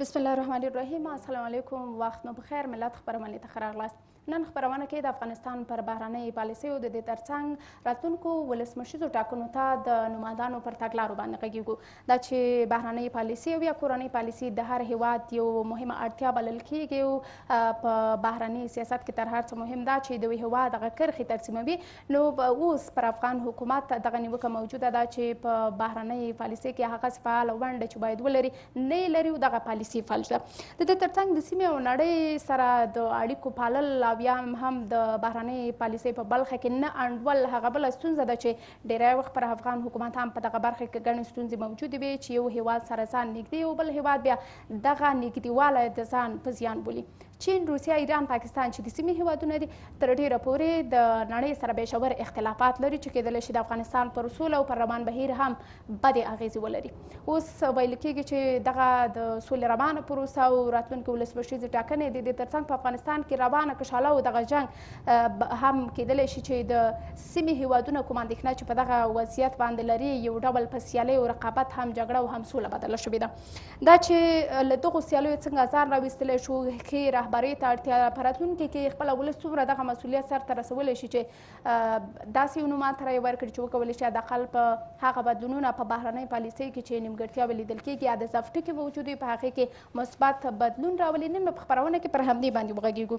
بسم الله الرحمن الرحیم. السلام علیکم. وخت مو بخیر. ملت خبرونه ته راغلاست. نن خبرونه کې د افغانستان پر بهرنۍ پالیسۍ او د دې ترڅنګ راتلونکو ولسمشریزو ټاکنو ته د نمایندانو پر تګلارو باندې غږیږو. دا چې بهرنۍ پالیسۍ او یا کورنۍ پالیسۍ د هر هیواد یو مهمه اړتیا بلل کیږي او په بهرنۍ سیاست کې تر هر څه مهم ده چې د یو هیواد هغه کرښې ترسیموي. نو اوس پر افغان حکومت دغه نیوکه موجوده ده چې په بهرنۍ پالیسۍ کې هغه فعاله ونډه چې باید ولري نه لري او دغه پالیسۍ فلج ده. د دې ترڅنګ د سیمې او نړۍ سره د اړیکو پالل بیا هم د بهرنۍ پالیسۍ په برخه کې نه انډول هغه بله ستونزه ده چې ډیری وخت پر افغان حکومت هم په دغه برخه کې ګڼې ستونزې موجودې وي چې یو هیواد سره ځان نږدې او بل هیواد بیا دغه نږدېوالی د ځان په زیان بولي. چین، روسیه، ایران، پاکستان چې د سیمې هیوادونه دي تر ډیره پورې د نړۍ سره بېشور اختلافات لري چې کیدلی شي د افغانستان پر سوله او پر روان بهیر هم بدې اغیزې ولري. اوس ویل کېږي چې دغه د سولې روانه پروسه او راتلونکي ولسمشریزې ټاکنې د دې ترڅنګ په افغانستان کې روانه کشاله او دغه جنګ هم کیدلی شي چې د سیمې هیوادونه کوم اندېښنه چې په دغه وضعیت باندې لري یو ډول په سیالۍ او رقابت هم جګړه او هم سوله بدله شوې ده. دا چې له دغو سیالیو څنګه ځان راویستلی شو، ښې رهبرۍ ته اړتیا په راتلونکي کې خپله ولس څومره دغه مسؤلیت سرته رسولی شي چې داسې یو نومات ته رایې ورکړي چې وکولی شي حداقل په هغه بدلونونه په بهرنۍ پالیسۍ کې چې نیمګړتیاوې لیدل کېږي یا د ضعف ټکي موجود وي په هغې کې مثبت بدلون راولي. نن په خپرونه کې پر همدې باندې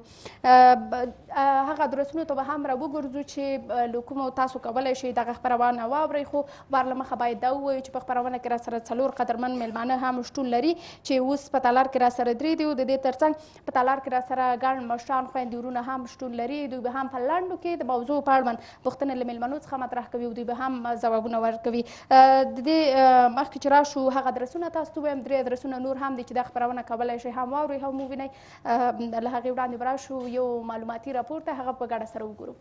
وغږیږو. هغه درسونو ته به هم راوګرځو چې له کومو تاسو کولی شئ دغه خپرونه واورئ، خو بار له مخه باید دا ووایو چې په خپرونه کې راسره څلور قدرمن میلمانه هم شتون لري چې اوس په تالار کې راسره درې دي او د دې ترڅنګ په تالار کې راسره ګڼ مشران خویندې ورونه هم شتون لري. دوی به هم په لنډو کې د موضوع په اړوند پوښتنې له میلمنو څخه مطرح کوي او دوی به هم ځوابونه ورکوي. د دې مخکې چې راشو هغه ادرسونه تاسو ته ووایم، درې ادرسونه نور هم دي چې دا خپرونه کولی شئ هم واورئ هم ووینئ. له هغې وړاندې به راشو یو معلوماتي راپور ته، هغه په ګډه سره وګورو.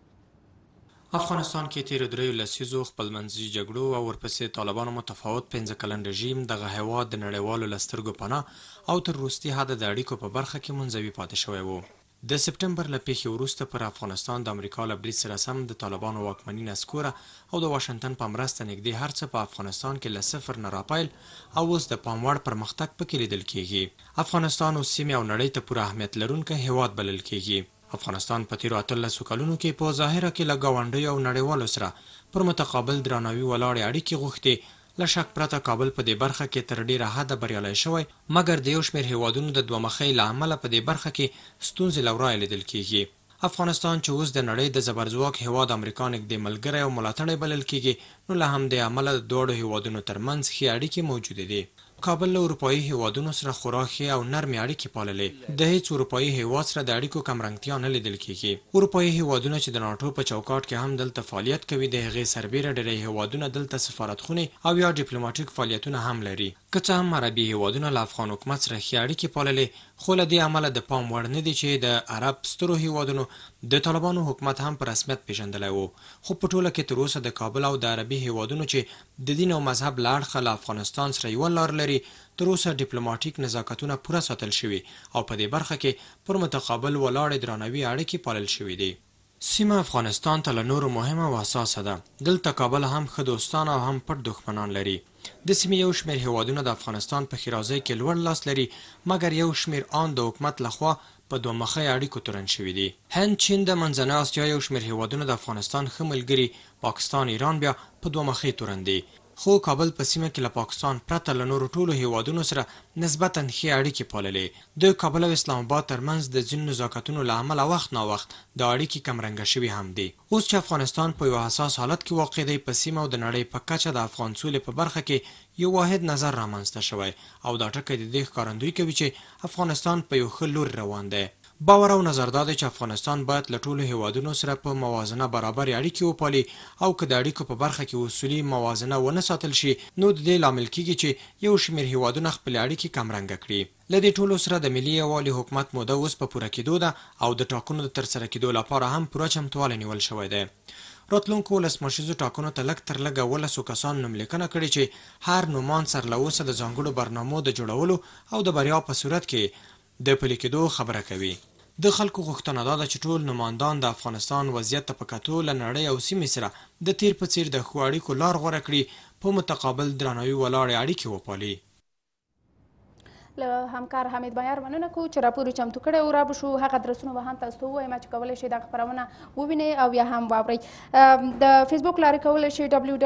افغانستان کې تیرو دریو لسیزو خپلمنځي جګړو او ورپسې طالبانو متفاوت 15 کلن رژیم دغه هیواد د نړیوالو له سترګو پناه او تر وروستي حده د اړیکو په برخه کې منزوي پاتې شوی و. د سپټمبر له پیښې وروسته پر افغانستان د امریکا له برید سره سم د طالبانو واکمني نسکوره او د واشنګټن په مرسته نږدې هر څه په افغانستان کې له صفر نه راپیل او اوس د پام وړ پرمختګ پکې لیدل کېږي. افغانستان اوس سیمې او نړۍ ته پوره اهمیت لرونکی هیواد بلل کېږي. افغانستان په تیرو 18 کلونو کې په ظاهره کې له ګاونډیو او نړیوالو سره پر متقابل درناوي ولاړې اړیکې غوښتې. له شک پرته کابل په دې برخه کې تر ډیره حده بریالی شوی، مګر د یو شمېر هیوادونو د دوه مخۍ له امله په دې برخه کې ستونزې له ورایه لیدل کېږي. افغانستان چې اوس د نړۍ د زبرځواک هیواد امریکا نږدې ملګری او ملاتړی بلل کېږي، نو له همدې امله د دواړو هیوادونو ترمنځ ښې اړیکې موجودې دي. کابل له اروپایي هیوادونو سره خورا ښې او نرمې اړیکې پاللې. د هیڅ اروپایي هیواد سره د اړیکو کمرنګتیا نه لیدل کېږي. اروپایي هیوادونه چې د ناټو په چوکاټ کې هم دلته فعالیت کوي، د هغې سربیره ډېری هیوادونه دلته سفارتخونې او یا ډیپلوماټیک فعالیتونه هم لري. که څه هم عربي هیوادونه له افغان حکومت سره ښې اړیکې پاللې، خو له دې امله د پام وړ نه دي چې د عرب سترو هیوادونو د طالبانو حکومت هم په رسمیت پیژندلی و. خو په ټوله کې تر اوسه د کابل او د عربي هیوادونو چې د دین او مذهب له اړخه له افغانستان سره یوه لار لري، تر اوسه ډیپلوماټیک نزاکتونه پوره ساتل شوي او په دې برخه کې پر متقابل ولاړې درناوي اړیکې پالل شوي دي. سیمه افغانستان ته له نورو مهمه او حساسه ده. دلته کابل هم ښه دوستان او هم پټ دښمنان لري. د سیمې یو شمېر هیوادونه د افغانستان په ښېرازۍ کې لوړ لاس لري، مګر یو شمېر آن د حکومت لخوا په دوه مخۍ اړیکو تورن شوي دي. هند، چین، د منځنۍ اسیا یو شمېر هیوادونه د افغانستان ښه ملګري، پاکستان، ایران بیا په دوه مخۍ تورن دي. خو کابل په سیمه کې له پاکستان پرته له نورو ټولو هیوادونو سره نسبتا ښې اړیکې پاللې. د کابل او اسلام آباد ترمنځ د ځینو نزاکتونو له امله وخت ناوخت د اړیکې کمرنګه شوي هم دي. اوس چې افغانستان په یو حساس حالت کې واقع دی، په سیمه او د نړۍ په کچه د افغان سولې په برخه کې یو واحد نظر رامنځته شوی او دا ټکی د دې ښکارندویي کوي چې افغانستان په یو ښه لوري روان دی. باور او نظر دا دی چې افغانستان باید له ټولو هیوادونو سره په موازنه برابرې اړیکې وپالي او که د اړیکو په برخه کې اصولي موازنه ونه ساتل شي، نو د دې لامل کېږي چې یو شمېر هیوادونه خپلې اړیکې کمرنګه کړي. له دې ټولو سره د ملي یووالي حکومت موده اوس په پوره کېدو ده او د ټاکنو د ترسره کېدو لپاره هم پوره چمتووالی نیول شوی دی. راتلونکو ولسمشریزو ټاکنو ته لږ تر لږه 12 کسان نوملیکنه کړې چې هر نومان سر له اوسه د ځانګړو برنامو د جوړولو او د بریا په صورت کې د پلي کېدو خبره کوي. د خلکو غوښتنه دا ده چې ټول نمایندان د افغانستان وضعیت ته په کتو له نړۍ او سیمې سره د تیر په څیر د ښو اړیکو لار غوره کړي، په متقابل درناوي ولاړې اړیکې وپالي. له همکار حمید بیار مننه کوو چې راپور یې چمتو کړی و. رابه شو هغه ادرسونه به هم تاسو ته ووایم چې کولی شئ دغه خپرونه ووینئ او یا هم واورئ. د فیسبوک لارې کولی شئ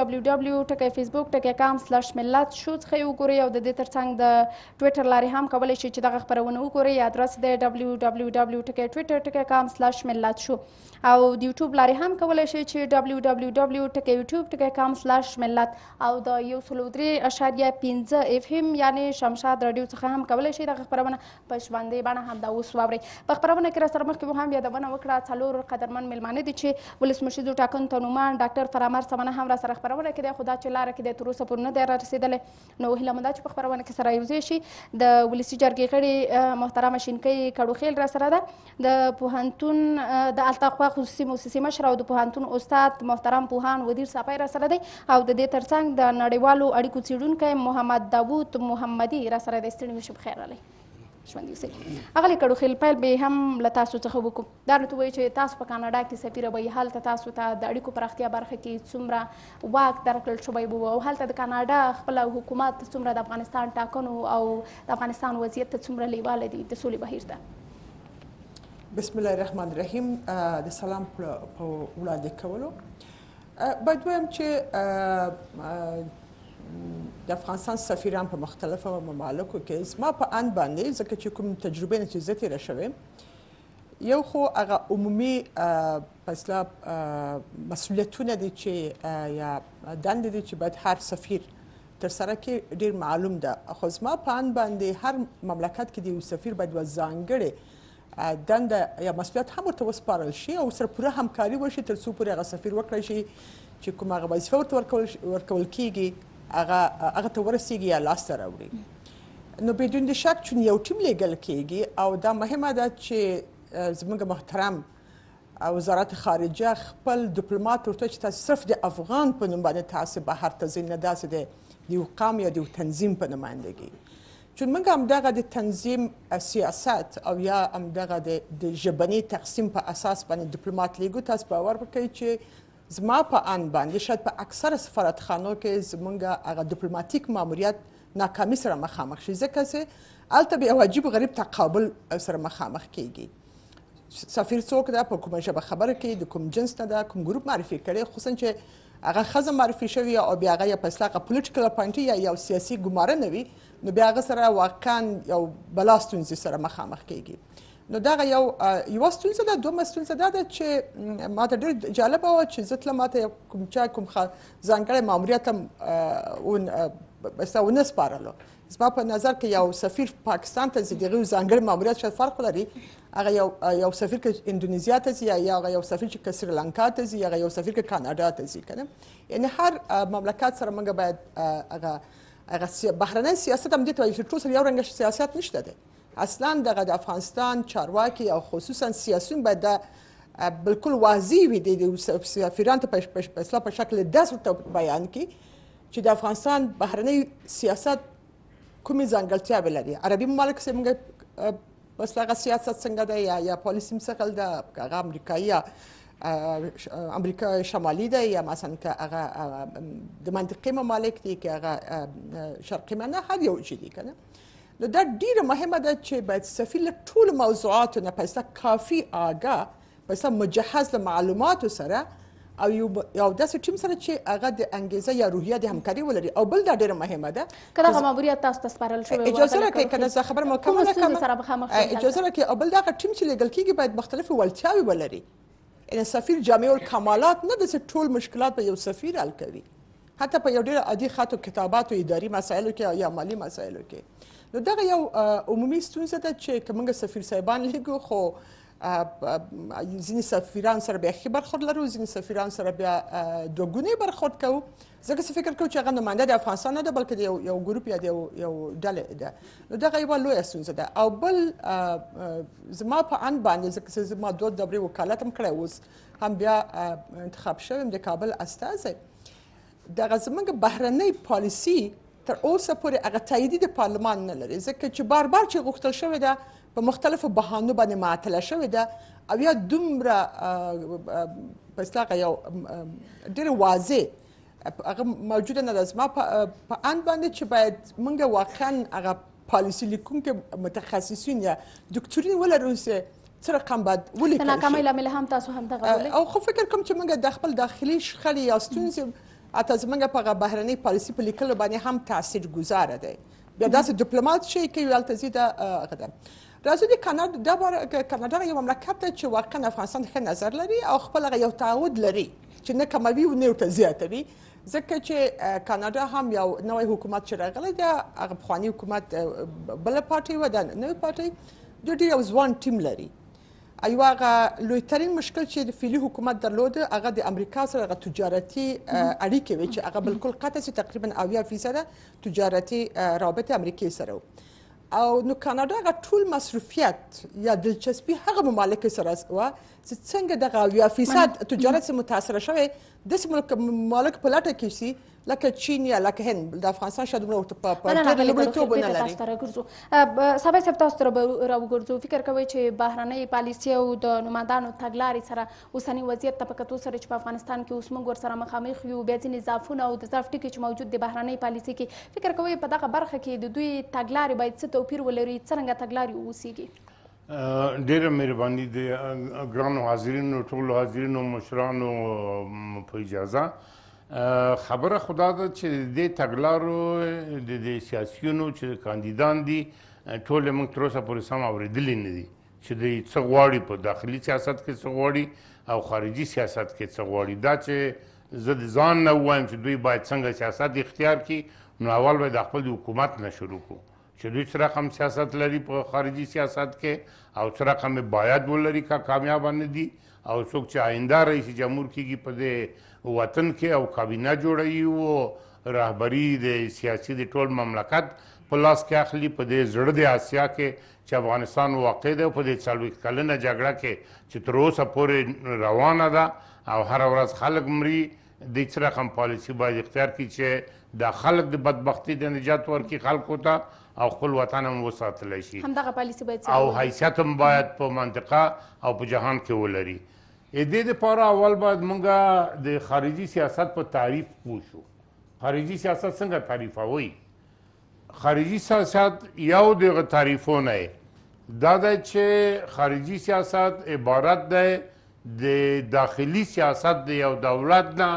www.facebook.com/millat شو څخه یې وګورئ او د دې ترڅنګ د ټویټر لارې هم کولی شئ چې دغه خپرونه وګورئ. ادرس دی www.twitter.com/millat شو او د یوټیوب لارې هم کولی شئ چې www.youtube.com/millat او د 103.5 FM یعنې شمشاد راډیو څخه هم کولی شئ دغه خپرونه په ژوندۍ بڼه همدا اوس واورئ. په خپرونه کې راسره مخکې مو هم یادونه وکړه 4 قدرمن میلمانه دي چې ولسمشریزو ټاکنو ته نومان ډاکټر فرامر سمنه هم راسره خپرونه کې دی، خو دا چې لاره کې دی تر اوسه پورې نه دی رارسېدلی. نو هیله مو ده چې په خپرونه کې سره یوځای شي. د ولسي جرګې غړي محترمه شینکۍ کډوخیل راسره ده، د پوهنتون د التقوا خصوصي موسسې مشر او د پوهنتون استاد محترم پوهان ودیر صافی راسره دی او د دې ترڅنګ د نړیوالو اړیکو څېړونکی محمد داوود محمدي راسره دی. ستړي مشي بخیر راغلی. ژوندي اوسئ. اغلې کډوخیل پیل به هم له تاسو څخه وکړو. دا راته ووایي چې تاسو په کاناډا کې سفیره وئ، هلته تاسو ته د اړیکو پراختیا برخه کې څومره واک درکړل شوی و او هلته د کاناډا خپله حکومت څومره د افغانستان ټاکنو او د افغانستان وضعیت ته څومره لیواله دي د سولې بهیر ته؟ بسم الله الرحمن الرحیم. د سلام په وړاندې کولو باید ووایم چې د افغانستان سفیران په مختلفو ممالکو کې زما په اند باندې ځکه چې کوم تجربې نه چې زه تېره شوې یو خو هغه عمومي مسؤلیتونه دي چې یا دندې دي چې باید هر سفیر ترسره کړي ډېر معلوم ده. خو زما په اند باندې هر مملکت کې د یو سفیر باید یوه ځانګړې دنده یا مسؤلیت هم ورته وسپارل شي او سره پوره همکاري وشي تر څو پورې هغه سفیر وکړی شي چې کوم هغه وظیفه ورته ورکول کېږي هغه ته ورسیږي یا لاسته راوړي. نو بدون د شک چون یو ټیم لیږل کېږي او دا مهمه ده چې زموږ محترم وزارت خارجه خپل ډیپلومات ورته چې تاسو صرف د افغان په نوم باندې تاسو بهر ته ځئ، نه داسې د یو قام یا د یو تنظیم په نمایندګي. چون موږ همدغه د تنظیم سیاست او یا همدغه د ژبني تقسیم په اساس باندې ډیپلومات لیږو. تاسو باور وکړئ چې زما په اند باندې شاید په اکثره سفارتخانو کې زموږ هغه ډیپلوماتیک ماموریت ناکامي سره مخامخ شي ځکه چې هلته به یو عجیب غریب تقابل سره مخامخ کیږي. سفیر څوک ده، په کومه ژبه خبره کوي، د کوم جنس نه ده، کوم ګروپ معرفي کړي، خصوصا چې هغه ښځه معرفي شوې او بیا هغه یا په اصطلاح پولیټیکل اپاینټي یا یو سیاسي ګماره وي، نو بیا هغه سره واقعا یو بلا ستونزې سره مخامخ کیږي. نو دغه یوه ستونزه ده. دومره ستونزه دا ده چې ما ته ډېر جالبه وه چې زه تلم ماته کوم ځانګړی ماموریت هم ونه سپارلو. زما په نظر کې یو سفیر پاکستان ته ځي، د هغوی ځانګړی ماموریت شاید فرق لري. هغه یو سفیر که اندونیزیا ته ځي یا هغه یو سفیر چې که سریلانکا ته ځي، هغه یو سفیر که کاناډا ته ځي، که نه. یعنې هر مملکت سره موږ باید هغه بهرنی سیاست هم دې ته وایي چې ټول سره یو رنګه سیاست نشته دی. اصلا دغه د افغانستان چارواکي او خصوصا سیاسیون باید دا بالکل واضح وي، د سفیرانو ته په شکل داسې ورته بیان کړي چې د افغانستان بهرنی سیاست کومې ځانګړتیاوې لري. عربي ممالک کې موږ مثلا هغه سیاست څنګه دی یا پالیسي څنګه ده، هغه امریکایي یا امریکا شمالي دی یا مثلا که هغه د منطقې ممالک دي که هغه شرقي نه، هر یو شي دي که نه. نو دا ډیره مهمه ده چې باید سفیر له ټولو موضوعاتو نه په کافي آګاه په مجهز له معلوماتو سره او یو داسې ټیم سره چې هغه د انګیزه یا روحیه د همکاري ولري. او بل دا ډیره مهمه ده که دغه ماموریت تاسو ته سپارل شوی و، اجازه راکړئ که زه خبره مکمله کړم، اجازه راکړئ. او بل دغه ټیم چې لیږل کېږي باید مختلفې وړتیاوې ولري. یعنې سفیر جامع الکمالات نه ده چې ټول مشکلات به یو سفیر حل کوي، حتی په یو ډېر عادي خط و کتاباتو اداري مسایلو کې یا مالي مسایلو کې. نو دغه یو عمومي ستونزه ده چې که موږ سفیر صاحبان لیږو خو ځینې سفیران سره بیا ښه برخورد لرو، ځینې سفیران سره بیا دوه ګونی برخورد کوو، ځکه چې فکر کوو چې هغه نماینده د افغانستان نه ده بلکې د یو ګروپ یا د یو ډلې ده. نو دغه یوه لویه ستونزه ده. او بل زما په اند باندې ځکه چې زما 2 دورې وکالت هم کړی، اوس هم بیا انتخاب شویم د کابل استازی، دغه زموږ بهرنۍ پالیسي تر اوسه پورې هغه تاییدي د پارلمان نه لري، ځکه چې بار بار چې غوښتل شوې ده په مختلفو بهانو باندې معطله شوې ده او یا دومره په اصطلاح یو ډېر واضح هغه موجوده نه ده. زما په اند باندې چې باید موږ واقعا هغه پالیسي لیکونکي متخصصین یا دکتورین ولرو چې څه رقم باید ولیکل شي. د ناکامۍ لامل هم تاسو همدغه بولئ؟ او خو فکر کوم چې موږ د خپل داخلي شخړې یا ستونزې حتی زموږ په هغه بهرنۍ پالیسي په لیکلو باندې هم تاثیر ګذاره دی. بیا داسې ډیپلومات شي کوي هلته ځي دا هغه ده. راځو د کاناډا یو مملکت دی چې واقعا افغانستان ښه نظر لري او خپل هغه یو تعهد لري چې نه کموي او نه ورته زیاتوي، ځکه چې کاناډا هم یو نوی حکومت چې راغلی دی، هغه پخواني حکومت بله پارټۍ وه، دا نوې پارټۍ دوی ډېر یو ځوان ټیم لري. یو هغه لویترین مشکل چې د فعلي حکومت درلوده هغه د امریکا سره هغه تجارتي اړیکې وې چې هغه بالکل قطع سي، تقریبا 80% تجارتي رابطه امریکای سره او نو کاناډا هغه ټول مصروفیت یا دلچسپي هغه ممالک سره وه چې څنګه دغه 80% تجارت سره متاثره شوی داسې ممالک په لټه کې شي لکه چین یا لکه هند. د افغانستان شاید دومره ورته په ډېر لومړیتوب ونه لري. تاسو ته راګرځو صاحب صاحب، تاسو ته راوګرځو. فکر کوئ چې بهرنۍ پالیسي او د نمایندانو تګلارې سره اوسني وضعیت ته په کتو سره چې په افغانستان کې اوس موږ ورسره مخامخ یو، بیا ځینې ضعفونه او د ضعف ټکي چې موجود دي بهرنۍ پالیسي کې، فکر کوئ په دغه برخه کې د دوی تګلارې باید څه توپیر ولري، څرنګه تګلارې واوسیږي؟ ډېره مهرباني د ګرانو حاضرینو، ټولو حاضرینو مشرانو په اجازه. خبره خدا ده چې د تګلارو د سیاسیونو چې کاندیدان دي ټول موږ تر اوسه پورې سم اورېدلي نه دي چې دوی څه غواړي په داخلي سیاست کې څه غواړي او خارجي سیاست کې څه غواړي. دا چې زه د ځان نه ووایم چې دوی باید څنګه سیاست اختیار کړي، نو اول باید د خپل حکومت نه شروع کړو چې دوی څه رقم سیاست لري په خارجي سیاست کې او څه رقم باید ولري که کامیاب نه دي، او څوک چې آینده رئیس جمهور کېږي په دې وطن کې او کابینه جوړوي او رهبري د سیاسي د ټول مملکت په لاس کې اخلي په دې زړه د آسیا کې چې افغانستان واقع دی، په دې 40 کلنه جګړه کې چې تر اوسه پورې روانه ده او هره ورځ خلک مري، د څه رقم پالیسي باید اختیار کړي چې د خلک د بدبختي د نجات ورکړي خلکو ته او خپل وطن هم وساتلی شي. همدغه پالیسي باید او حیثیت هم باید په منطقه او په جهان کې ولري. دې دپاره اول باید موږ د خارجي سیاست په تعریف پوه شو. خارجي سیاست څنګه تعریفوئ؟ خارجي سیاست یو دغه تعریفونه دا دی چې خارجي سیاست عبارت دی د داخلي سیاست د یو دولت نه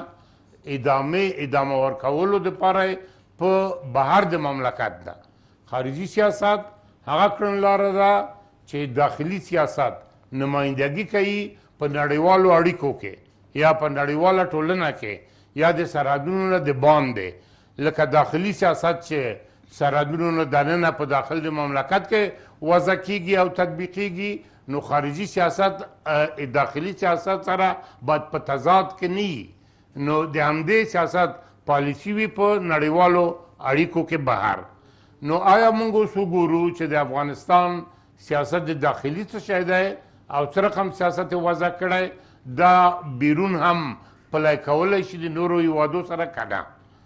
ادامه ورکولو دپاره په بهر د مملکت ده. خارجي سیاست هغه کړنلاره ده چې داخلي سیاست نمایندګي کوي په نړیوالو اړیکو کې یا په نړیواله ټولنه کې یا د سرحدونو نه د باندې، لکه داخلي سیاست چې سرحدونو نه دننه په داخل د مملکت کې وضع کیږي او تطبیقیږي، نو خارجي سیاست داخلي سیاست سره باید په تضاد کې نه وي، نو د همدې سیاست پالیسي وي په نړیوالو اړیکو کې بهر. نو آیا موږ اوس وګورو چې د افغانستان سیاست د داخلي څه شی دی او څه رقم سیاست یې وضع کړی، دا بیرون هم پلی کولی شي د نورو هیوادو سره که نه.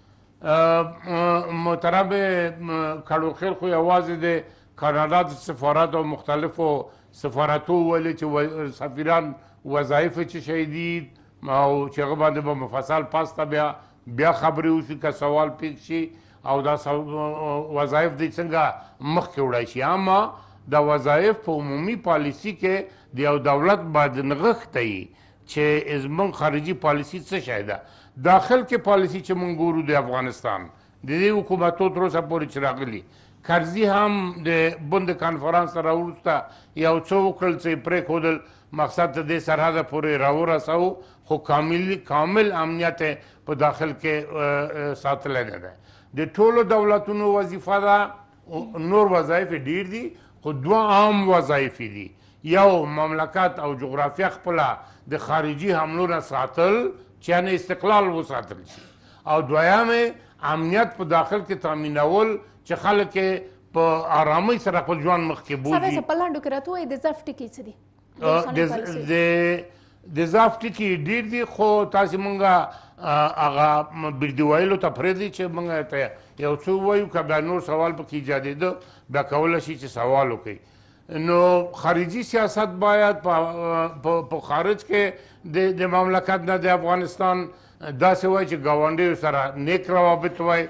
محترم کړوخیل خو یوازې د کاناډا د سفارت او مختلفو سفارتو ویلي چې سفیران وظایف یې څه شی دي او چې هغه باندې به مفصل پاسته بیا خبرې وشي که سوال پیښ شي او دا وظایف دی څنګه مخکې وړی شي. اما دا وظایف په عمومي پالیسي کې د یو دولت باید نغښتی چې زموږ خارجي پالیسي څه شی ده. داخل کې پالیسي چې موږ ګورو د افغانستان د دې حکومتو تر اوسه پورې چې راغلي، کرزي هم د بند کنفرانس سره وروسته یو څه وکړل چې پرېښودل، مقصد د دې سرحده پورې راورسوو، خو کامل امنیت په داخل کې ساتلی نه دی. د ټولو دولتونو وظیفه ده، نور وظایف ډیر دي خو دوه عام وظایف دي، یو مملکت او جغرافیه خپله د خارجي حملو نه ساتل چې یعنې استقلال وساتل شي، او دویم امنیت په داخل کې تامینول چې خلک په آرامۍ سره خپل ژوند مخکې بوځي. صاحب په لاندو کې راته ووایي د ضعف ټکي څه دي؟ د ضعف ټکي ډیر دي، خو تاسې مونږ هغه بردي ویلو ته پرېږدئ چې مونږ ته یو څه ووایو، که بیا نور سوال پکې ایجادېده بیا کولی شي چې سوال وکړي. نو خارجي سیاست باید په خارج کې د مملکت نه د افغانستان داسې وای چې ګاونډیو سره نیک روابط وای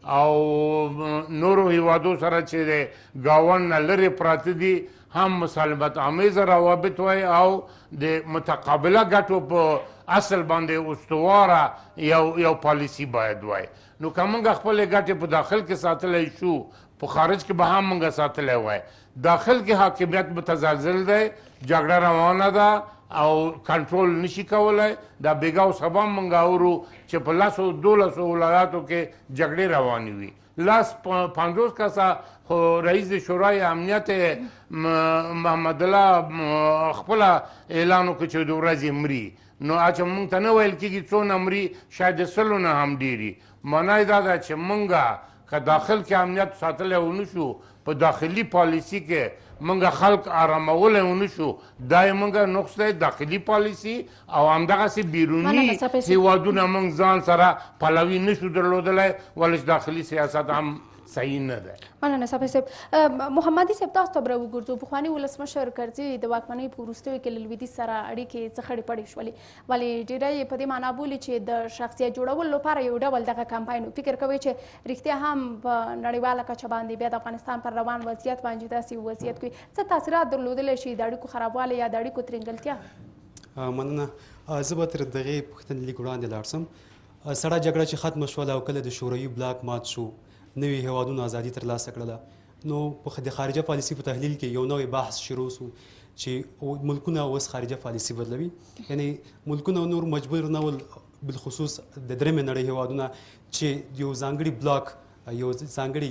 او نورو هیوادو سره چې د ګاونډ نه لرې پراته دي هم مسالمت آمیزه روابط وای او د متقابله ګټو په اصل باندې استواره یو پالیسی باید وای. نو که موږ خپلې ګټې په داخل کې ساتلی شو په خارج کې به هم موږ ساتلی وای. داخل کې حاکمیت متزلزل دی، جګړه روانه ده او کنټرول نشي کولی. دا بیګا او سبا موږ اورو چې په 12 ولایاتو کې جګړې روانې وي. 50 کسه خو رئیس شورای امنیت محمد الله خپل اعلان وکړ چې د ورځې مري. نو چې موږ ته نه ویل کېږي څونه مري، شاید د 100 نه هم ډېري. معنا یې دا ده چې موږ که داخل کې امنیت ساتلی ونه شو، په داخلي پالیسي کې موږ خلک آرامولی ونه شو، دا یې موږ نقص دی داخلي پالیسي او همدغسې بیروني هیوادونه موږ ځان سره پلوي نشو درلودلی، ولې چې داخلي سیاست هم صحیح نه دی. مننه صاحب صاحب. محمدي صاحب تاسو ته به وګرځو. پخواني ولسمشر کرزي د واکمنۍ په وروستیو کې له لویدیځ سره اړیکې څه خړې پړې شولې، ولې ډېری یې په دې معنا بولي چې د شخصیت جوړولو لپاره یو ډول دغه کمپاین. فکر کوئ چې رښتیا هم په نړیواله کچه باندې بیا د افغانستان پر روان وضعیت باندې داسې وضعیت کوي څه تاثیرات درلودلی شي د اړیکو خرابوالی یا د اړیکو ترنګلتیا؟ مننه. زه به تر دغې پوښتنې لږ وړاندې لاړ شم. سړه جګړه چې ختمه شوله او کله د شوروي بلاک مات شو، نوي هیوادونو ازادي ترلاسه کړله، نو د خارجه پالیسي په تحلیل کې یو نوی بحث شروع شو چې ملکونه اوس خارجه پالیسي بدلوي. یعنی ملکونه نور مجبور نه ول، بالخصوص د درېیمې نړۍ هیوادونه چې یو ځانګړي بلاک یو ځانګړي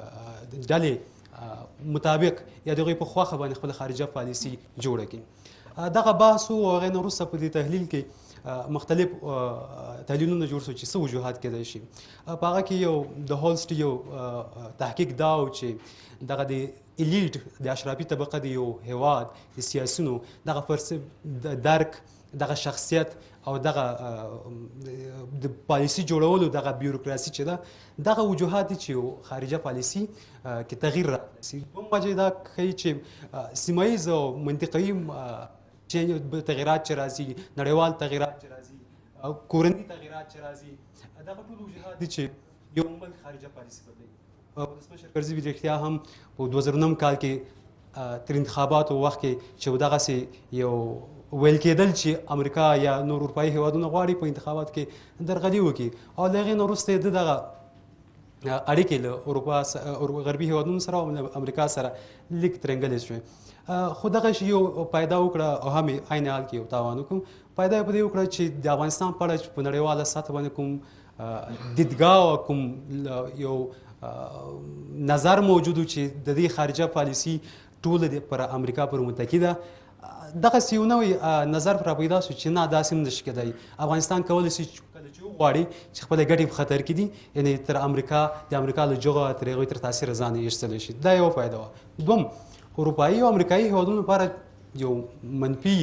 ډلې مطابق یا د هغوی په خوښه باندې خپله خارجه پالیسي جوړه کړي. دغه بحث و او هغې نه وروسته په دې تحلیل کې مختلف تحلیلونه جوړ شو چې څه وجوهات کېدای شي. په هغه کې یو د هولسټ یو تحقیق دا و چې دغه د الیټ د اشرافي طبقه د یو هیواد د سیاسیونو دغه درک، دغه شخصیت او دغه د پالیسي جوړولو دغه بیوروکراسي چې ده، دغه وجوهات دي چې خارجه پالیسي کې تغییر راسي. کوم وجه دا ښیي چې سیمه ییز او منطقهیي تغیرات چې راځي، نړیوال تغیرات چې راځي او کورني تغیرات چې راځي، دغه ټول وجوهات دي چې یو ملک خارجه پالیسي بدلوي. ولسمشر کرزي رښتیا هم په 2009 کال کې تر انتخاباتو وخت کې چې دغسې یو ویل کېدل چې امریکا یا نور اروپایي هیوادونه غواړي په انتخاباتو کې درغلي وکړي، او د هغې نه وروسته یې دغه اړیکې له اروپا غربي هیوادونو سره او امریکا سره لیک ترنګلې شوې. خو دغه شی یو پیدا وکړه او هم عین حال کې یو تاوان وکړو. پیدا یې په دې وکړه چې د افغانستان په اړه په نړیواله سطح باندې کوم دیدګاه او کوم یو نظر موجود و چې د دې خارجه پالیسي ټوله پر امریکا پر متکی ده، دغسې یو نوی نظر را پیدا شو چې نه داسې هم نشي کېدای. افغانستان کولی شي کله چې وغواړي چې خپلې ګټې په خطر کې دي، یعنې تر امریکا د امریکا له جغه تر هغوی تر تاثیر ځان ایستلی شي. دا یوه فایده وه. دوم، اروپایي او امریکایي هیوادونو لپاره یو منفي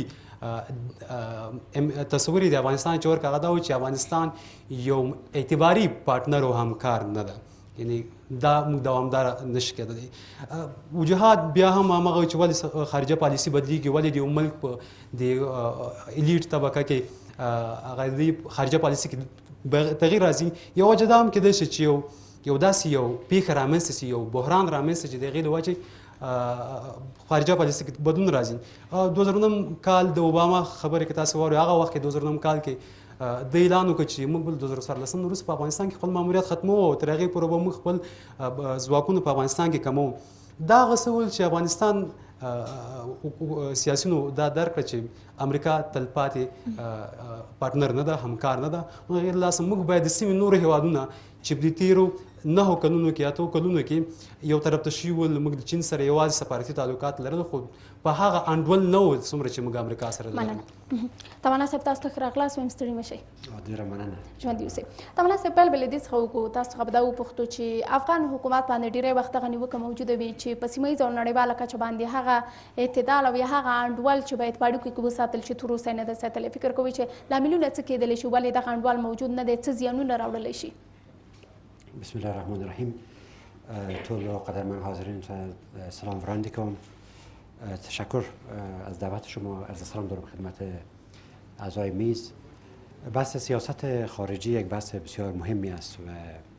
تصور د افغانستان چې ورکه هغه دا و چې افغانستان یو اعتباري پارټنر او همکار نه ده، یعنی دا موږ دوامداره نشي کېدلی. وجوهات بیا هم همغه چې ولې خارجه پالیسي بدلیږي، ولې د یو ملک په د الیټ طبقه کې هغه د خارجه پالیسي کې تغییر راځي. یو وجه دا هم کېدای شي چې یو داسې یو پیښه رامنځته شي، یو بحران رامنځته چې د هغې له وجې خارجه پالیسي کې بدلون راځي. 2009 کال د اوباما خبرې کې تاسو واورئ، هغه وخت کې 2009 کال کې د اعلان وکړ چې موږ به 2014 وروسته په افغانستان کې خپل ماموریت ختموو او تر هغې پورې به موږ خپل ځواکونه په افغانستان کې کموو. دا هغه څه ول چې افغانستان سیاسیونو دا درک کړه چې امریکا تلپاتې پارټنر نه ده، همکار نه ده. غیر لاسه موږ باید د سیمې نورو هیوادونه چې په تیرو 9 کلونو کې 8 کلونو کې یو طرف ته شوي ول، موږ د چین سره یوازې سفارتي تعلقات لرل، خو په هغه انډول نه و څومره چې موږ امریکا سره لرل. تمنا صاحب تاسو ته ښه راغلاست، وایم ستړي مه شئ. ډېره مننه. ژوندي اوسئ. تمنا صاحب پیل به له دې څخه وکړو، تاسو څخه به دا وپوښتو چې افغان حکومت باندې ډېری وخت دغه نیوکه موجوده وي چې په سیمه ییزه او نړیواله کچه باندې هغه اعتدال او یا هغه انډول چې باید په اړیکو کې وساتل شي تر اوسه نه ده ساتلی. فکر کوئ چې لاملونه څه کېدلی شي، ولې دغه انډول موجود نه دی، څه زیانونه راوړلی شي؟ بسم الله الرحمن الرحیم. ټول قدرمن حاضرین سلام وړاندې کوم. تشکر از دعوت شما. عرض سلام دارم خدمت اعضای میز. بحث سیاست خارجی یک بحث بسیار مهمی است و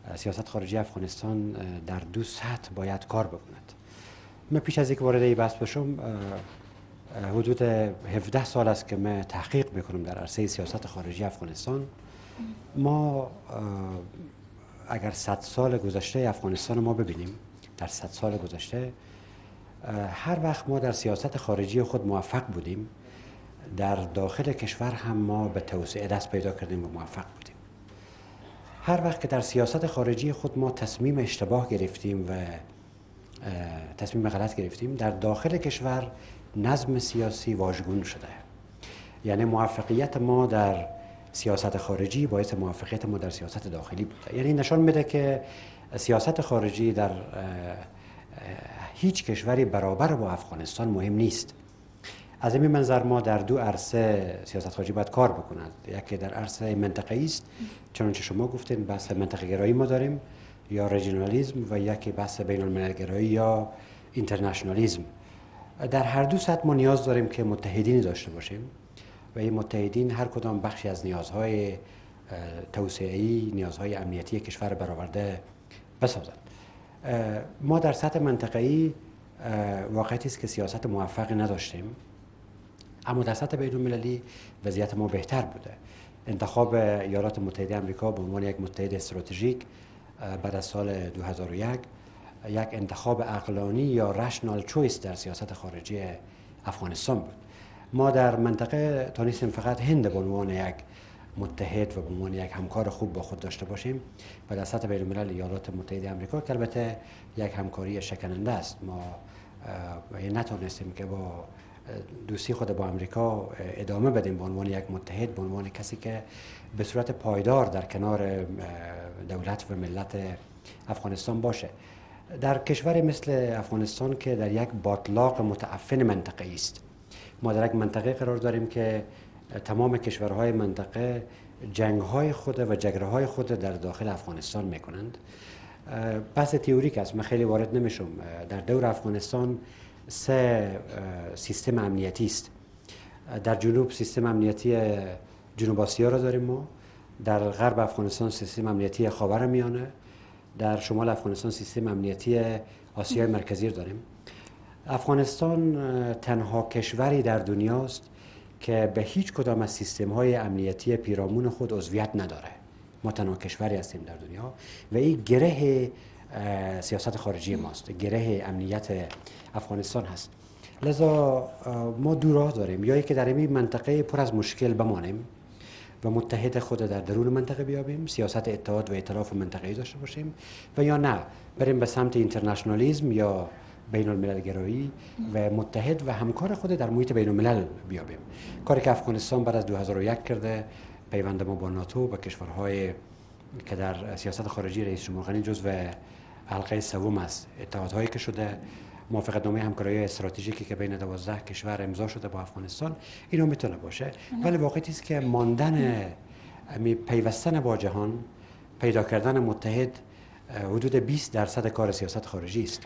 سیاست خارجی افغانستان در دو سطح باید کار بکند. من پیش از اینکه وارد این بحث بشم حدود 17 سال است که من تحقیق میکنم در عرصه سیاست خارجی افغانستان. ما اگر 100 سال گذشته افغانستان ما ببینیم، در 100 سال گذشته هر وقت ما در سیاست خارجی خود موفق بودیم، در داخل کشور هم ما به توسعه دست پیدا کردیم و موفق بودیم. هر وقت که در سیاست خارجی خود ما تصمیم اشتباه گرفتیم و تصمیم غلط گرفتیم، در داخل کشور نظم سیاسی واژگون شده. یعنی موفقیت ما در سیاست خارجی باعث موفقیت ما در سیاست داخلی بوده. یعنی نشان میده که سیاست خارجی در هیچ کشوری برابر با افغانستان مهم نیست. از این منظر ما در دو عرصه سیاست خارجی باید کار بکند. یکی در عرصه منطقه‌ای است، چنانچه شما گفتین بحث منطقه گرایی ما داریم یا ریجنالیسم، و یکی بحث بین الملل گرایی یا اینترنشنالیسم. در هر دو سطح ما نیاز داریم که متحدینی داشته باشیم و این متحدین هر کدام بخشی از نیازهای توسعه‌ای، نیازهای امنیتی کشور برآورده بسازند. ما در سطح منطقه‌ای واقعیتی است که سیاست موفقی نداشتیم، اما در سطح بین المللی وضعیت ما بهتر بوده. انتخاب ایالات متحده آمریکا به عنوان یک متحد استراتژیک بعد از سال 2001 یک انتخاب عقلانی یا رشنال چویس در سیاست خارجی افغانستان بود. ما در منطقه تونستیم فقط هند به عنوان یک متحد و به عنوان یک همکار خوب با خود داشته باشیم و در سطح بین الملل ایالات متحده آمریکا که البته یک همکاری شکننده است، ما نتونستیم که با دوستی خود با آمریکا ادامه بدیم به عنوان یک متحد، به عنوان کسی که به صورت پایدار در کنار دولت و ملت افغانستان باشه. در کشوری مثل افغانستان که در یک باطلاق متعفن منطقه‌ای است، ما در یک منطقه قرار داریم که تمام کشورهای منطقه جنگ‌های خود و جگره‌های خود در داخل افغانستان می‌کنند. بحث تئوریک است، من خیلی وارد نمیشم. در دور افغانستان 3 سیستم امنیتی است. در جنوب سیستم امنیتی جنوب آسیا را داریم ما، در غرب افغانستان سیستم امنیتی خاورمیانه، در شمال افغانستان سیستم امنیتی آسیای مرکزی را داریم. افغانستان تنها کشوری در دنیاست که به هیچ کدام از سیستم‌های امنیتی پیرامون خود عضویت نداره. ما تنها کشوری هستیم در دنیا و این گره سیاست خارجی ماست، گره امنیت افغانستان هست. لذا ما دو راه داریم، یا که در این منطقه پر از مشکل بمانیم و متحد خود در درون منطقه بیابیم، سیاست اتحاد و ائتلاف منطقه‌ای داشته باشیم، و یا نه بریم به سمت اینترنشنالیسم یا بین الملل گرایی و متحد و همکار خود در محیط بین الملل بیابیم. کاری که افغانستان بعد از 2001 کرده، پیوند ما با ناتو و کشورهای که در سیاست خارجی رئیس جمهور غنی جزو حلقه سوم است، اتحادهایی که شده، موافقتنامه همکاری استراتژیکی که بین 12 کشور امضا شده با افغانستان، اینو میتونه باشه. ولی واقعیتی است که ماندن پیوستن با جهان، پیدا کردن متحد حدود 20% کار سیاست خارجی است.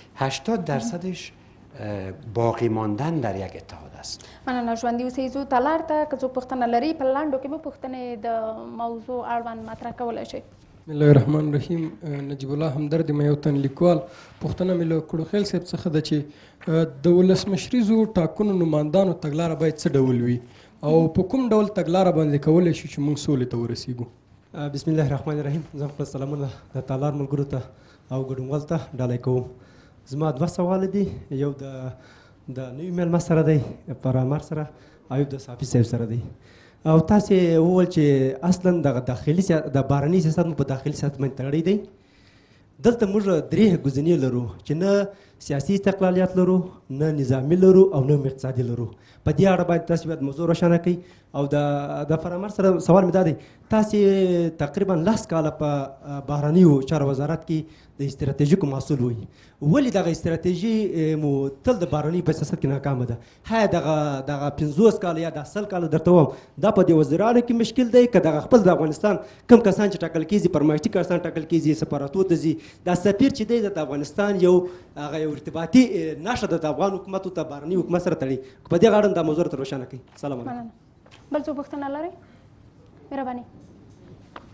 80%ش باقی ماندن در یک اتحاد است. مننه. ژوندي اوسئ. زو تالار ته که څوک پوښتنه لري په لاندو کې به پوښتنې د موضوع اړوند مطرح کولی شي. بسم الله الرحمن الرحیم. نجیب الله همدرد یم یو تن لیکوال. پوښتنه مې له کړوخیل صاحب څخه ده چې د ولسمشریزو ټاکنو نمایندانو تګلاره باید څه ډول وي او په کوم ډول تګلاره باندې کولی شو چې موږ سولې ته ورسیږو؟ بسم الله الرحمن الرحیم. زه خپل سلامونه د تالار ملګرو ته او ګډونوال ته ډالۍ کوم. زما 2 سوال دي، یو د نوي میلمه سره دی پرامر سره او یو د صافي صاحب سره دی. او تاسې وویل چې اصلا د بهرني سیاست مو په داخلي سیاست باندې تړلی دی. دلته موږ 3 ګزینې لرو چې نه سیاسي استقلالیت لرو، نه نظامي لرو او نه اقتصادي لرو. په دې اړه باید تاسې باید موضوع روښانه کړئ. او د فرامر سره سوال مې دا دی، تاسې تقریبا 10 کاله په بهرنیو چارو وزارت کې د استراتیژیکو مسؤل وي، ولې دغه استراتیژي مو تل د بهرني په سیاست کې ناکامه ده؟ ها دغه 50 کاله یا 10 کاله درته وایم دا په دې وزیرانو کې مشکل دی که دغه خپل د افغانستان کم کسان چې ټاکل کېږي، فرمایشتي کسان ټاکل کېږي، سفارتو ته ځي، دا سفیر چې دی د افغانستان یو ارتباطي نښه ده د افغان حکومت او د بهرني حکومت سره تړي. په دې اړه دا موضوع راته روښانه کړئ. سلام علیکم. بل څه پوښتنه لرئ؟ مهرباني.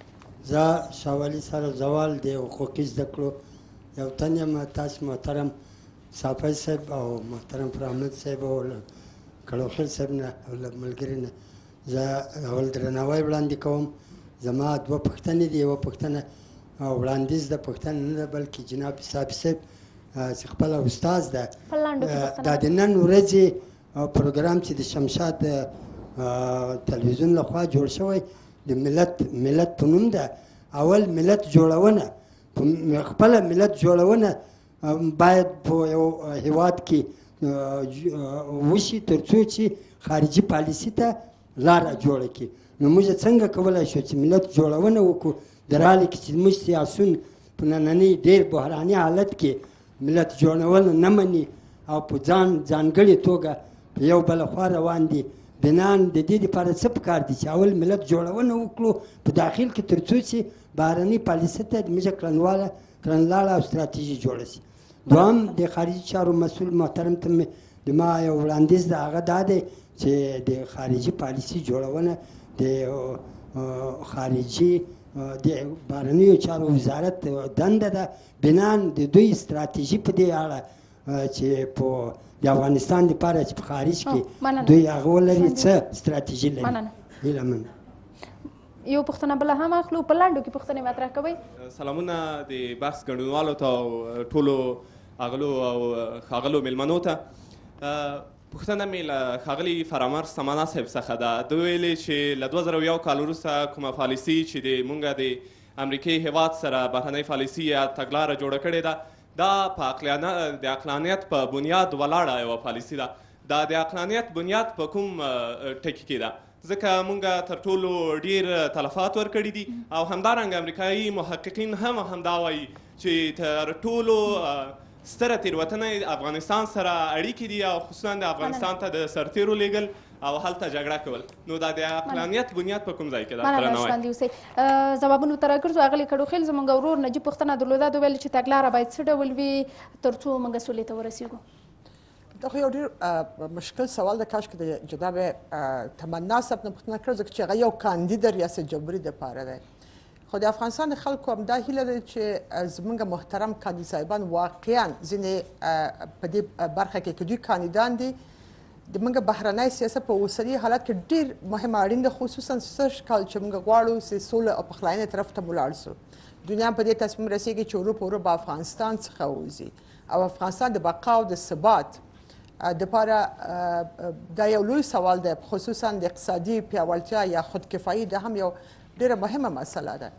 زه شاولي سره زوال د حقوقي زده کړو یو تن یم. تاسو محترم صافی صاحب او محترم فرامد صاحب او کړوخیل صاحب نه او ملګري نه زه اول درناوی وړاندې کوم. زما دوه پوښتنې دي. یوه پوښتنه وړاندیز د پوښتنه نه ده بلکې جناب صافي صاحب چې خپله استاد ده دا د نن ورځې پروګرام چې د شمشاد تلویزیون لخوا جوړ شوی د ملت په نوم ده. اول ملت جوړونه خپله ملت جوړونه باید په یو هیواد کې وشي تر څو چې خارجي پالیسي ته لاره جوړه کړي. نو موږ څنګه کولی شو چې ملت جوړونه وکړو در حال کې چې موږ سیاسون په ننني ډېر بحراني حالت کې ملت جوړونه نه مني او په ځانګړې توګه په یو بله خوا روان دي. بنان د دې دپاره څه پکار دي چې اول ملت جوړونه وکړو په داخل کې تر څو چې بهرني پالیسي ته زموږ کړنلاړه او ستراتیژي جوړه شي. دوهم د خارجي چارو مسؤل محترم ته د ما یو وړاندیز د هغه دا دی چې د خارجي پالیسي جوړونه د خارجي د بهرنیو چارو وزارت دنده ده. بنان د دوی استراتیژي په دې اړه چې په د افغانستان لپاره چې په خارج کې دوی هغه ولري څه استراتیژي لري. هیله من یو پوښتنه بله هم اخلو. په لنډو کې پوښتنې مطرح کوئ. سلامونه د بحث ګډونوالو ته او ټولو ښاغلو میلمنو ته. پوښتنه مې له ښاغلي فرامرز سمانا صاحب څخه ده. ده ویلې چې له 2001 کال وروسته کومه پالیسي چې د مونږ د امریکې هیواد سره بهرنۍ پالیسي یا تګلاره جوړه کړې ده دا د عقلانیت په بنیاد ولاړه یوه پالیسي ده. دا د عقلانیت بنیاد په کوم ټکي کې ده؟ ځکه مونږ تر ټولو ډیر تلفات ورکړي دي او همدارنګه امریکایي محققین هم همدا وایي چې تر ټولو ستره تېروتنه افغانستان سره اړیکې دي او خصوصا د افغانستان ته د سرتیرو لیږل او هلته جګړه کول. نو دا د عقلانیت بنیاد په کوم ځای کې ده؟ درناوی ځوابونو ته راګرځو. اغلې کډوخیل زموږ ورور نجیب پوښتنه درلوده. ده ویل چې تګلاره باید څه ډول وي تر څو موږ سولې ته ورسېږو. دا خو یو ډېر مشکل سوال ده. کاش که د جناب تمنا صاحب نه پوښتنه کړې ځکه چې هغه یو کاندید ریاست جمهوري دپاره دی. خو د افغانستان د خلکو همدا هیله ده چې زموږ محترم کاندید صاحبان واقعا ځینې په دې برخه کې که دوی کاندیدان دي د موږ بهرنی سیاست په اوسني حالت کې ډېر مهم اړین ده. خصوصا سږ کال چې موږ غواړو چې سوله او پخلاینې طرف ته ولاړ سو. دنیا په دې تصمیم رسېږي چې اروپا افغانستان څخه ووځي او افغانستان د بقا او د ثبات دپاره دا یو لوی سوال دی. خصوصا د اقتصادي پیاوړتیا یا خودکفایي دا هم یو ډېره مهمه مسله ده.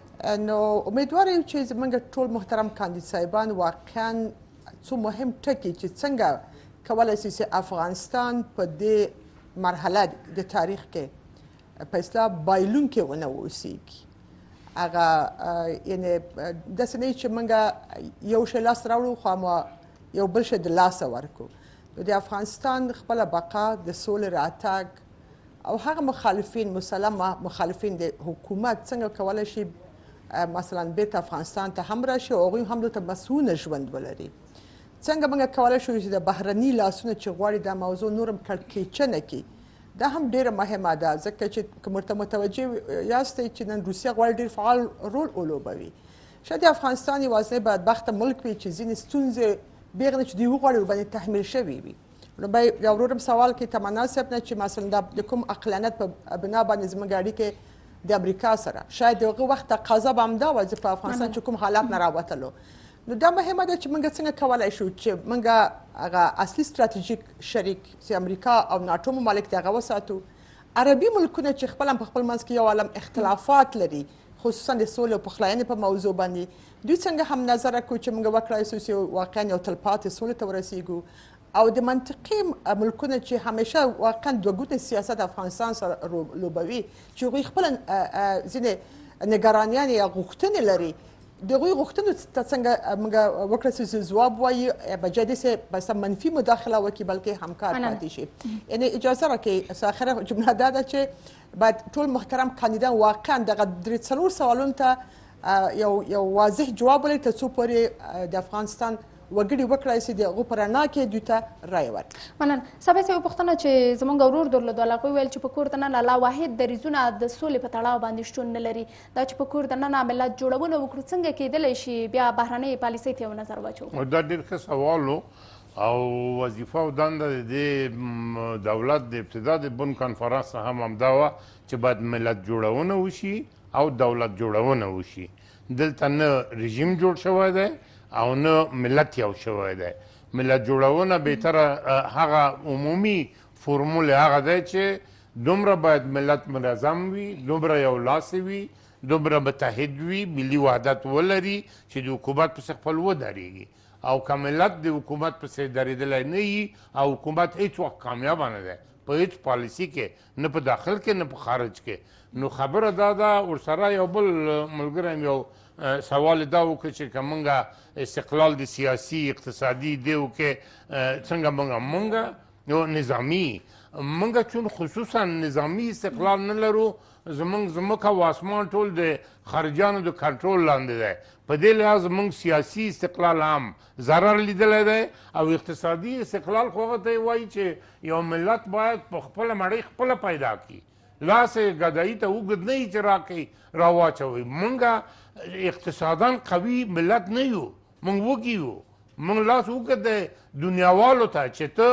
نو امیدوار یم چې زموږ ټول محترم کاندید صاحبان واقعا څو مهم ټکي چې څنګه کولی شي چې افغانستان په دې مرحله د تاریخ کې په اصطلاح بایلونکې ونه اوسېږي. هغه یعنې داسې نه چې موږ یو شی لاسته راوړو خو هم یو بل شی د لاسه ورکړو. نو د افغانستان خپله بقا د سولې راتګ او هغه مخالفین مسلم مخالفین د حکومت څنګه کولی شي مثلا بیرته افغانستان ته هم راشي او هغوی هم دلته مسؤونه ژوند ولري. څنګه موږ کولی شو چې د بهرني لاسونه چې غواړي دا موضوع نورم کړکېچنه کړي. دا هم ډېره مهمه ده ځکه چې که ورته متوجه یاستئ چې نن روسیه غواړي ډېر فعال رول ولوبوي. شاید افغانستان یوازینی بدبخته ملک وي چې ځینې ستونزې بېغ نه چې دوی وغواړي ورباندې تحمیل شوي وي. نو به یو ورورم سوال کوي تمنا صاحب نه چې مثلا د کوم عقلانیت په بنا باندې زموږ اړیکې د امریکا سره شاید د هغه وخت تقاضا به همدا وه چې په افغانستان چې کوم حالات نه راوتلو. نو دا مهمه ده چې موږ څنګه کولی شو چې موږ هغه اصلي ستراتیژیک شریک چې امریکا او ناټو ممالک د هغه وساتو. عربي ملکونه چې خپل هم په خپل منځ کې یو عالم اختلافات لري خصوصا د سولې او پخلاینې په موضوع باندې دوی څنګه هم نظر کړو چې موږ وکړای شو چې واقعا یو تلپاتې سولې ته ورسېږو. او د منطقي ملکونه چې همیشه واقعا دوه ګونی سیاست افغانستان سره لوبوي چې هغوی خپله ځینې نګرانیان یا غوښتنې لري د هغوی غوښتنو ته څنګه موږ وکړای شو چې ځواب ووایي بجای دې چې بس منفي مداخله وکړي بلکې همکار پاتې شي. یعنې اجازه راکړئ آخره جمله دا ده چې باید ټول محترم کاندیدان واقعا دغه درې څلور سوالونو ته یو واضح جواب ولري تر څو پورې د افغانستان وګړي وکړای شي د هغو په رڼا کې دوی ته رایه ورکړي. مننه. صاحب صاحب پوښتنه چې زموږ ورور درلود هغه وویل چې په کور دننه لا واحد دریځونه د سولې په تړاو باندې شتون نه لري. دا چې په کور دننه ملت جوړونه وکړو څنګه کیدلی شي بیا بهرنۍ پالیسۍ ته یو نظر واچوو؟ دا ډېر ښه سوال و او وظیفه او دنده د دې دولت د ابتدا د بن کنفرانس هم همدا وه چې باید ملت جوړونه وشي او دولت جوړونه وشي. دلته نه رژیم جوړ شوی دی او نه ملت یو شوی دی. ملت جوړونه بهتره هغه عمومي فرمول هغه دی چې دومره باید ملت منظم وي، دومره یو لاس وي، دومره متحد وي، ملي وحدت ولري چې د حکومت پسې خپل ودرېږي. او که ملت د حکومت پسې درېدلی نه وي او حکومت هېڅ وخت کامیابه نه دی په هېڅ پالیسي کې، نه په داخل کې نه په خارج کې. نو خبره دا ده ورسره یو بل ملګری یو سوال دا وکړ چې که موږ استقلال د سیاسي اقتصادي دیو کې څنګه موږ یو نظامي موږ چون خصوصا نظامي استقلال نه لرو، زموږ ځمکه او اسمان ټول د خارجیانو د کنټرول لاندې دی. په دې لحاظ موږ سیاسي استقلال هم ضرر لیدلی دی او اقتصادي استقلال خو هغه ته یې وایي چې یو ملت باید په خپله مړۍ خپله پیدا کړي. لاس یې ګدایي ته اوږد نه وي چې راکوي راواچوئ. موږ اقتصادا قوي ملت نه یو، موږ وږي یو. موږ لاس اوږد دی دنیاوالو ته چې ته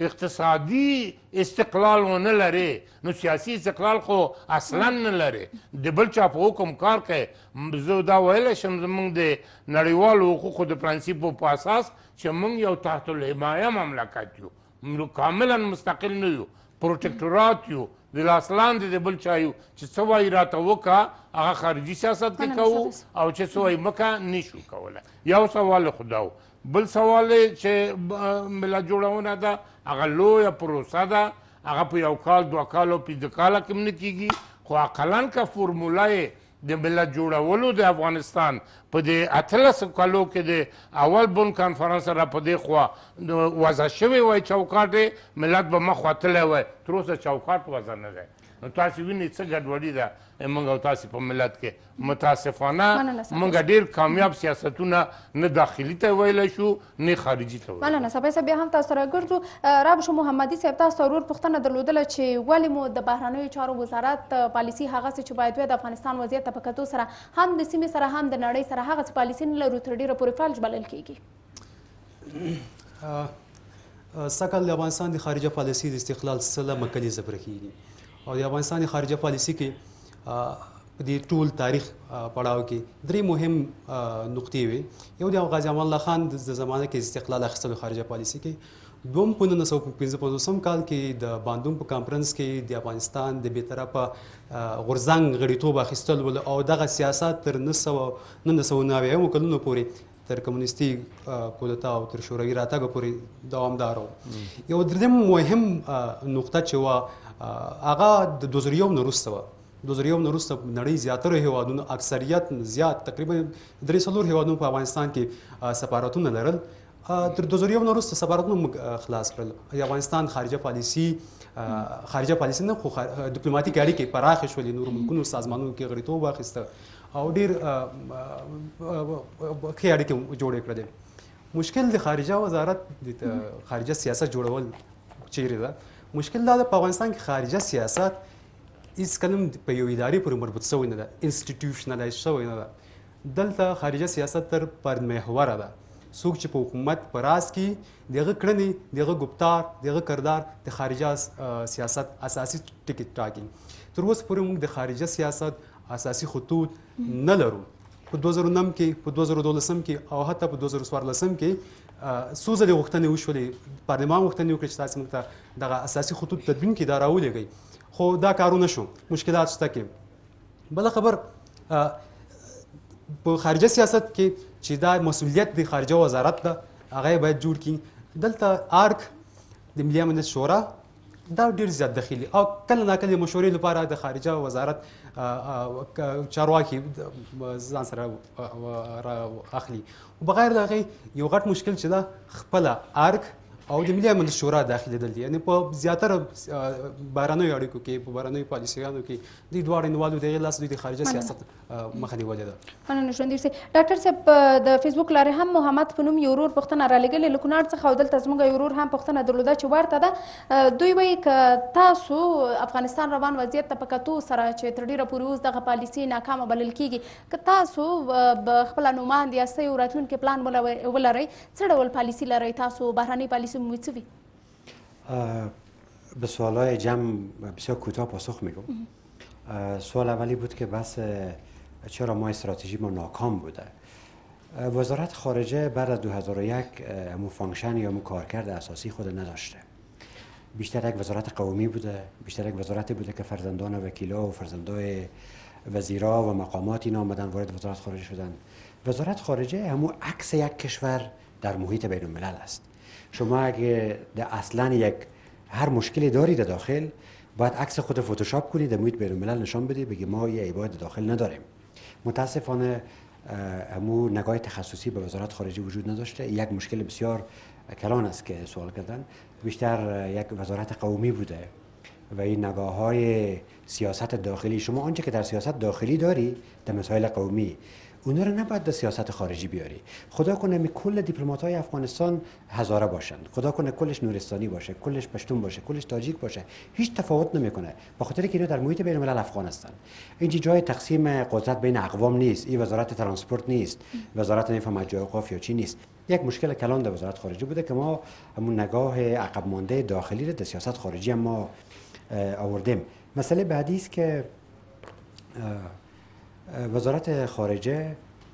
اقتصادي استقلال ونه لرې نو سیاسي استقلال خو اصلا نه لرې، د بل چا په حکم کار کوي. زه دا ویلی شم زموږ د نړیوالو حقوقو د پرنسیپو په اساس چې موږ یو تحت الحمایه مملکت یو، کاملا مستقل نه یو، پروټیکټورات یو، د لاس لاندې د بل چا یو چې څه وایي راته وکړه هغه خارجي سیاست کې کوو او چې څه وایي مه کوه نشو کولی. یو سوال خدا و. بل سوال چې ملت جوړونه ده هغه لویه پروسه ده، هغه په یو کال دوه کال او پنځه کاله کې هم نه کېږي. خو اقلا که فورموله یې د ملت جوړولو د افغانستان په دې 18 کالو کې د اول بن کنفرانس سره په دې خوا وضع شوی وای چوکاټ ملت به مخ وتلی وای، تر اوسه چوکاټ وضع نه دی. نو تاسو وینئ څه ګډوډي ده موږ او تاسو په ملت کې. متاسفانه موږ ډېر کامیاب سیاستونه نه داخلي ته ویلی شو نه خارجي ته ویلی. مننه صاحب صاحب. بیا هم تاسو سره ګرځو. رابشو محمدي صاحب تاسو ورور پوښتنه درلودله چې ولې مو د بهرنیو چارو وزارت پالیسي هغسې چې باید وي د افغانستان وضعیت ته په کتو سره هم د سیمې سره هم د نړۍ سره هغسې پالیسي نه لرو تر ډېره پورې فلج بلل کېږي؟ سږ کال د افغانستان د خارجه پالیسي د استقلال سله کلیزه پوره کېږي او د افغانستان د خارجه پالیسي کې په دې ټول تاریخ پړاو کې درې مهم نقطې وې. یو د غازي امان الله خان د زمانه کې استقلال اخیستلو خارجه پالیسي کې، دوم په 1955 کال کې د باندوم په کانفرنس کې د افغانستان د بېطرفه غورځنګ غړیتوب اخیستل ول او دغه سیاست تر 1990 کلونو پورې تر کمونیستي کودتا او تر شوروي راتګ پورې دوامدار و. یو درېیم مهم نقطه چې وه هغه د 2001 نه وروسته وه. 2001 نه وروسته نړۍ زیاتره هېوادونو اکثریت زیات تقریبا 3-4 هېوادونو په افغانستان کې سفارتونه لرل. تر 2001 نه وروسته سفارتونه موږ خلاص کړل. د افغانستان خارجه پالیسي نه خو ډیپلوماټیک اړیکې پراخې شولې، نورو ملکونو سازمانونو کې غړیتوب واخیسته او ډېر ښې اړیکې جوړې کړلې. مشکل د خارجه وزارت د خارجه سیاست جوړول چیرې ده؟ مشکل دا ده په افغانستان کې خارجه سیاست هیڅ کله په یو ادارې پورې مربوط شوی نه ده، انسټیټیوشنلایز شوی نه ده. دلته خارجه سیاست تر پرمحوره ده. څوک چې په حکومت په راس کې دغه کړنې، دغه ګفتار، دغه کردار د خارجه سیاست اساسي ټکي ټاکي. تر اوسه پورې موږ د خارجه سیاست اساسي خطوط نه لرو. په 2009 کې، په 2012 کې او حتی په 2014 کې څو ځلې غوښتنې وشولې، پارلمان غوښتنې وکړې چې تاسې موږ ته دغه اساسي خطوط تدوین کړي، دا راولېږئ، خو دا کارونه شو. مشکلات شته کې. بله خبر په خارجه سیاست کې چې دا مسؤلیت د خارجه وزارت ده هغه باید جوړ کړي. دلته آرک د ملي امنیت شورا دا ډېر زیات دخیلي او کله ناکله د مشورې لپاره د خارجه وزارت چارواکي ځان سره اخلي. بغیر د هغې یو غټ مشکل چې ده خپله آرک او د ملي امنیت شورا داخلېدل دي. یعنې په زیاتره بهرنیو اړیکو کې په بهرنیو پالیسیانو کې دوی دواړه نیولو د هغې لاس دوی د خارجه سیاست مخه نیولې ده. مننه ژوندي اوسئ. ډاکټر صاحب د فیسبوک لارې هم محمد په نوم یو ورور پوښتنه رالېږلې له کونړ څخه، او دلته زموږ یو ورور هم پوښتنه درلوده چې ورته ده. دوی وایي که تاسو افغانستان روان وضعیت ته په کتو سره چې تر ډېره پورې اوس دغه پالیسي ناکامه بلل کېږي، که تاسو خپله نوماند یاستئ او راتلونکي پلان ولرئ، څه ډول پالیسي لرئ تاسو؟ بهرنۍ پالیسی مو څه وي؟ به سوالای جمع بسیار کوتاه پاسخ میگم. سوال اولی بود که بس چرا ما استراتژی ما ناکام بوده. وزارت خارجه بعد از 2001 همون فانکشن یا همون کارکرد اساسی خود نداشته. بیشتر یک وزارت قومی بوده، بیشتر یک وزارتی بوده که فرزندان وکیلا و فرزندان وزیرا و مقامات اینا آمدن وارد وزارت خارجه شدن. وزارت خارجه همون عکس یک کشور در محیط بین الملل است. شما اگه اصلا یک هر مشکلی دارید داخل، باید عکس خود فتوشاپ کنید، در محیط بین الملل نشان بدید، بگید ما یه عباد داخل نداریم. متاسفانه همون نگاه تخصصی به وزارت خارجه وجود نداشته. یک مشکل بسیار کلان است که سوال کردن. بیشتر یک وزارت قومی بوده و این نگاه های سیاست داخلی، شما آنچه که در سیاست داخلی داری در مسائل قومی، اونا رو نباید در سیاست خارجی بیاری. خدا کنه کل دیپلمات‌های افغانستان هزاره باشن، خدا کنه کلش نورستانی باشه، کلش پشتون باشه، کلش تاجیک باشه، هیچ تفاوت نمیکنه، به خاطر که اینا در محیط بین الملل افغان هستن. اینجا جای تقسیم قدرت بین اقوام نیست، این وزارت ترانسپورت نیست، وزارت نفهم جای اوقاف یا چی نیست. یک مشکل کلان در وزارت خارجه بوده که ما همون نگاه عقب مانده داخلی رو در سیاست خارجی ما آوردیم. مسئله بعدی است که وزارت خارجه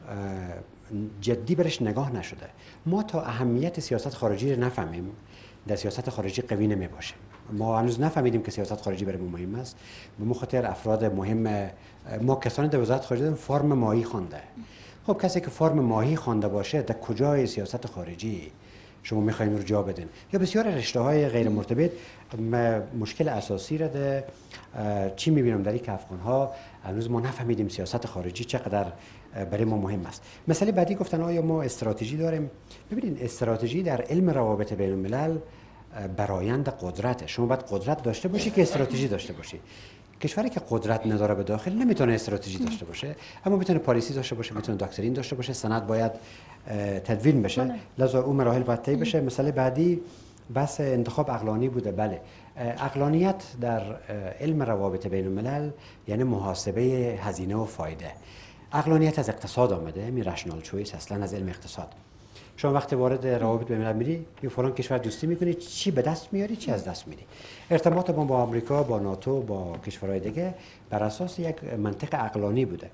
جدی برش نگاه نشده. ما تا اهمیت سیاست خارجی رو نفهمیم در سیاست خارجی قوی نمی باشیم. ما هنوز نفهمیدیم که سیاست خارجی برای ما مهم است. به خاطر افراد مهم ما کسانی در وزارت خارجه فرم ماهی خوانده. خب کسی که فرم ماهی خوانده باشه در کجای سیاست خارجی شما میخواین رو جا بدین؟ یا بسیار رشته های غیر مرتبط. مشکل اساسی را در چی میبینم در این که افغان ها هنوز ما نفهمیدیم سیاست خارجی چقدر برای ما مهم است. مسئله بعدی گفتن آیا ما استراتژی داریم؟ ببینید استراتژی در علم روابط بین الملل برآیند قدرته. شما باید قدرت داشته باشی که استراتژی داشته باشی. کشوری که قدرت نداره به داخل نمیتونه استراتژی داشته باشه، اما میتونه پالیسی داشته باشه، میتونه داکترین داشته باشه، سند باید تدوین بشه، لذا اون مراحل باید طی بشه. مسئله بعدی بحث انتخاب عقلانی بوده. بله، عقلانیت در علم روابط بین الملل یعنی محاسبه هزینه و فایده. عقلانیت از اقتصاد آمده، می رشنال چویس اصلا از علم اقتصاد. شما وقتی وارد روابط بین الملل میری، یه فلان کشور دوستی میکنی، چی به دست میاری، چی از دست میدی. ارتباط ما با آمریکا، با ناتو، با کشورهای دیگه بر اساس یک منطق عقلانی بوده.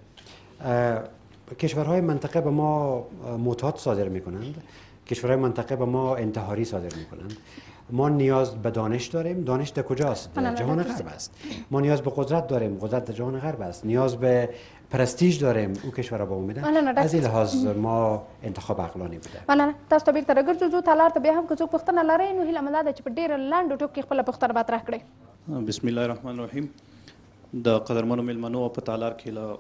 کشورهای منطقه به ما معتاد صادر میکنند، کشورهای منطقه به ما انتحاری صادر میکنند. ما نیاز به دانش داریم. دانش در کجاست؟ در جهان غرب است. ما نیاز به قدرت داریم. قدرت در جهان غرب است. نیاز به پرستیژ داریم. او کشورها به ما میدن. از این لحاظ ما انتخاب عقلانی بوده. مننه. تاسو ته بیرته راګرځو تالار ته بیا هم که څوک پوښتنه لرئ نو هیله مې دا ده چې په ډېره لنډو ټکو کې خپله پوښتنه مطرح کړئ. بسم الله الرحمن الرحیم. د قدرمنو میلمنو په تالار کې له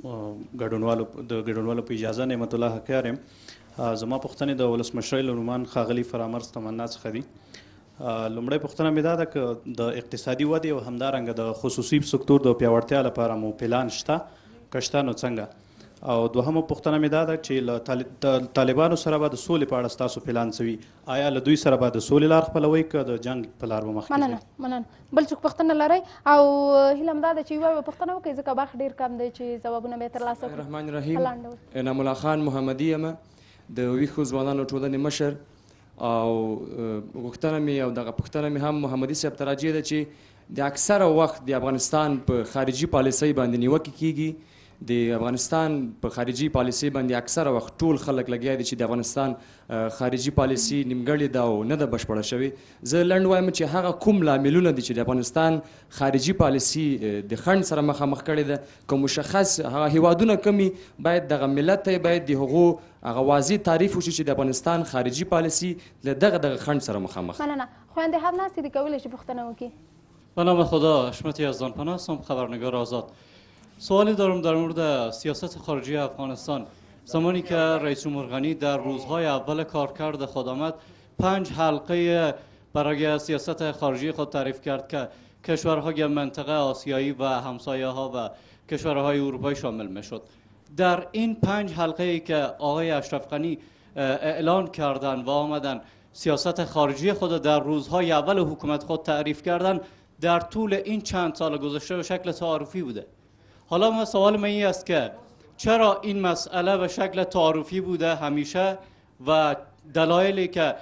ګډونوالو په اجازه نعمت الله حقیار یم. زما پوښتنې د ولسمشر لومان ښاغلي فرامرز تمنا څخه دي. لومړی پوښتنه مې دا ده که د اقتصادي ودې او همدارنګه د خصوصي سکتور د پیاوړتیا لپاره مو پلان شته، که شته نو څنګه؟ او دوهمه پوښتنه مې دا ده چې له طالبانو سره به د سولې په اړه ستاسو پلان څه وي؟ آیا له دوی سره به د سولې لار خپلوئ که د جنګ په لار به مخکې ځئ؟ مننه. بل څوک پوښتنه لرئ؟ او هیله مې دا ده چې یوه پوښتنه وکړئ ځکه وخت ډېر کم دی چې ځوابونه به یې ترلاسه کړو. الرحمن الرحیم. انعام الله خان محمدي یم، د ویښو ځوانانو ټولنې مشر. او غوښتنه مې او دغه پوښتنه مې هم محمدي صاحب ته راجع ده چې د اکثره وخت د افغانستان په خارجي پالیسۍ باندې نیوکې کیږي. د افغانستان په خارجي پالیسۍ باندې اکثره وخت ټول خلک لګیا دي چې د افغانستان خارجي پالیسي نیمګړې ده او نه ده بشپړه شوې. زه لنډ وایم چې هغه کوم لاملونه دي چې د افغانستان خارجي پالیسي د خنډ سره مخامخ کړې ده، که مشخص هغه هیوادونه کمي باید دغه ملت ته باید د هغو هغه واضح تعریف وشي چې د افغانستان خارجي پالیسي له دغه خنډ سره مخامخ. مننه. خوانده هم ناستید کولی شي پوښتنه وکړي. به نام خدا، حشمت یزدانپناه هستم، خبرنگار آزاد. سوالی دارم در مورد سیاست خارجی افغانستان. زمانی که رئیس جمهور غنی در روزهای اول کارکرد خود آمد، 5 حلقه برای سیاست خارجی خود تعریف کرد که کشورهای منطقه آسیایی و همسایه ها و کشورهای اروپایی شامل میشد. در این 5 حلقه ای که آقای اشرف غنی اعلان کردن و آمدن سیاست خارجی خود در روزهای اول حکومت خود تعریف کردن، در طول این چند سال گذشته به شکل تعارفی بوده. حالا سوال من این است که چرا این مسئله به شکل تعارفی بوده همیشه و دلایلی که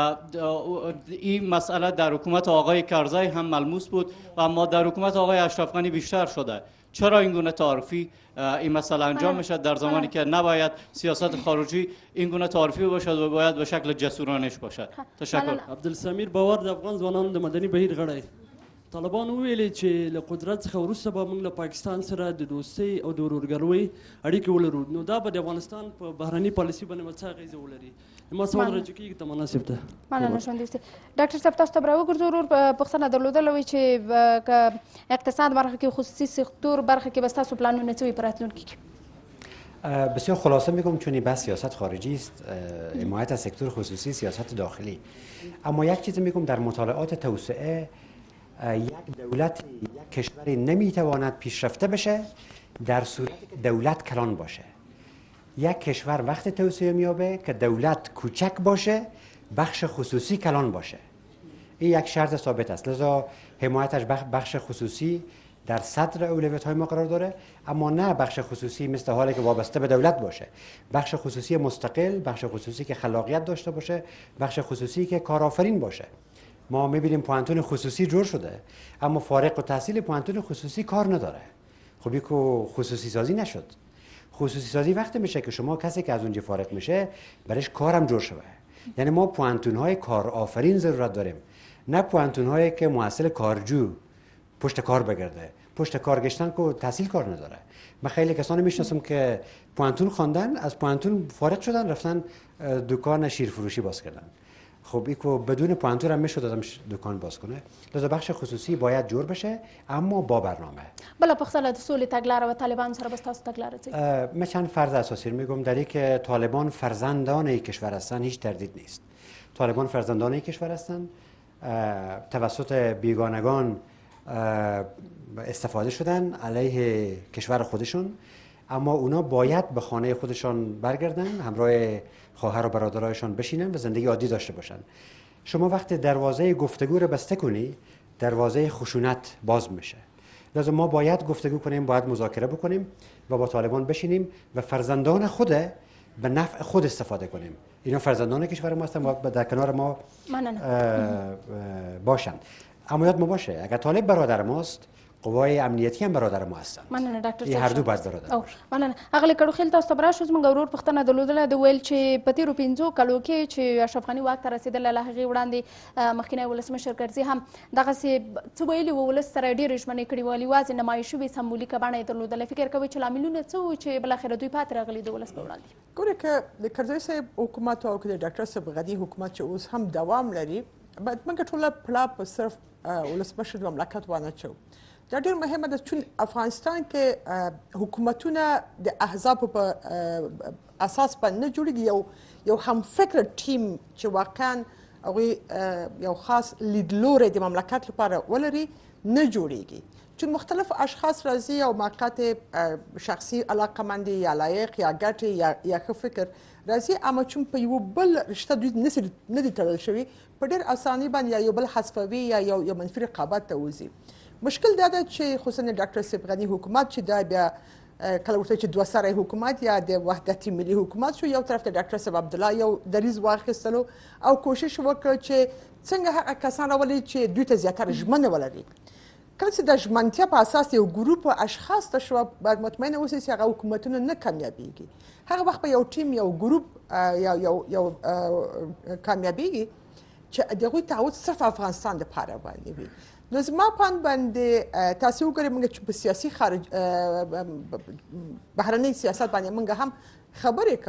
این مسئله در حکومت آقای کرزی هم ملموس بود و اما در حکومت آقای اشرف غنی بیشتر شده؟ چرا این گونه تعارفی این مسئله انجام میشه در زمانی که نباید سیاست خارجی این گونه تعارفی باشد و باید به شکل جسورانش باشد؟ تشکر. عبدالسمیر باور د افغان ځوانانو د مدني بهیر غړی طالبان ویلي چې له قدرت څخه وروسته به موږ له پاکستان سره د دوستۍ او د ورورګلوۍ اړیکې ولرو، نو دا به د افغانستان په بهرني پالیسي باندې څه اغیزه ولري؟ ما سوال راجع کیږي ته مناسب ده. مننه ژوندي اوسئ. ډاکټر صاحب تاسو ته به راوګرځو ورور پوښتنه درلودله وي چې اقتصاد برخه کې خصوصي سکتور برخه کې به ستاسو پلانونه څه وي په راتلونکي کې؟ بسیار خلاصه میگم چون این بحث سیاست خارجی است، حمایت از سکتور خصوصی، سیاست داخلی. اما یک چیز میگم در مطالعات توسعه یک دولت یک کشوری نمیتواند پیشرفته بشه در صورتی که دولت کلان باشه. یک کشور وقت توسعه میابه که دولت کوچک باشه، بخش خصوصی کلان باشه. این یک شرط ثابت است. لذا حمایتش بخش خصوصی در صدر اولویت‌های ما قرار داره، اما نه بخش خصوصی مثل حالی که وابسته به دولت باشه. بخش خصوصی مستقل، بخش خصوصی که خلاقیت داشته باشه، بخش خصوصی که کارآفرین باشه. ما می‌بینیم پوانتون خصوصی جور شده، اما فارغ التحصیل پوانتون خصوصی کار نداره. خب این خصوصی سازی نشد. خصوصی سازی وقتی میشه که شما کسی که از اونجا فارغ میشه برایش کارم جور شده. یعنی ما پوانتون‌های کارآفرین ضرورت داریم، نه پوانتون‌هایی که محصل کارجو پشت کار بگرده. پشت کار گشتن که تحصیل کار نداره. من خیلی کسانی میشناسم که پوانتون خواندن، از پوانتون فارغ شدن رفتن دکان شیرفروشی باز کردن. خب این که بدون پوانتون هم میشد آدمش دکان باز کنه. لذا بخش خصوصی باید جور بشه اما با برنامه. بله پختاله د سولې تګلاره و طالبان سره بس تاسو تګلاره څه؟ من چند فرض اساسی میگم در که طالبان فرزندان یک کشور هستند، هیچ تردید نیست. طالبان فرزندان یک کشور هستند، توسط بیگانگان استفاده شدن علیه کشور خودشون، اما اونا باید به خانه خودشان برگردن، همراه خواهر و برادرایشان بشینن و زندگی عادی داشته باشن. شما وقتی دروازه گفتگو رو بسته کنی، دروازه خشونت باز میشه. لازم ما باید گفتگو کنیم، باید مذاکره بکنیم و با طالبان بشینیم و فرزندان خود به نفع خود استفاده کنیم. اینا فرزندان کشور ما هستن و در کنار ما باشن. اما یاد ما باشه اگر طالب برادر ماست، قوای امنیتی هم برادر ما هستن. مننه ډاکټر صاحب. هر دو باید برادر باشه. مننه. اغلی کډوخیل تاسو ته راشو زموږ ورور پښتنه درلودله د ویل چې په تیرو 5 کالو کې چې اشرف غني واک ته رسېدلی له هغې وړاندې مخکینی ولسمشر کرزي هم دغسې څه ویلي وو، ولس سره ډېرې ژمنې کړې وه، یوازې نمایش شوې سمبولیکه بڼه یې درلودله. فکر کوئ چې لاملونه څه وو چې بالاخره دوی پاتې راغلي د ولس په وړاندې؟ ګورې که د کرزي صاحب حکومت او که د ډاکټر صاحب غني حکومت چې اوس هم دوام لري، باید موږ ټوله پړه په صرف ولسمشر د مملکت وانچو. دا ډېر مهمه ده چون افغانستان کې حکومتونه د احزابو په اساس باندې نه جوړېږي. یو همفکره ټیم چې واقعا هغوی یو خاص لیدلوری د مملکت لپاره ولري نه جوړېږي. چون مختلف اشخاص راځي او موقعات شخصي علاقه‌مندي یا لایق یا ګټې یا ښه فکر راځي، اما چون په یو بل رشته دوی نه دي تړل شوي، په ډېر اساني باندې یا یو بل حذفوي یا یو منفي رقابت ته وځي. مشکل دا ده چې خصوصا ډاکټر صاحب غني حکومت چې دا بیا کله ورته چې دوه سره حکومت یا د وحدتي ملي حکومت شو، یو طرف ته ډاکټر صاحب عبدالله یو دریځ واخیستلو او کوشش وکړ چې څنګه هغه کسان راولي چې دوی ته زیاتره ژمنه ولري. کله چې د ژمنتیا په اساس یو ګروپ اشخاص ته شوه، باید مطمئنه اوسئ چې هغه حکومتونه نه کامیابیږي. هغه وخت به یو ټیم یو ګروپ یو کامیابیږي چې د هغوی تعهد صرف افغانستان دپاره باندې وي. نو زما پاند باندې تاسو وګورئ موږ چې په سیاسي بهرنۍ سیاست باندې موږ هم خبرې کوو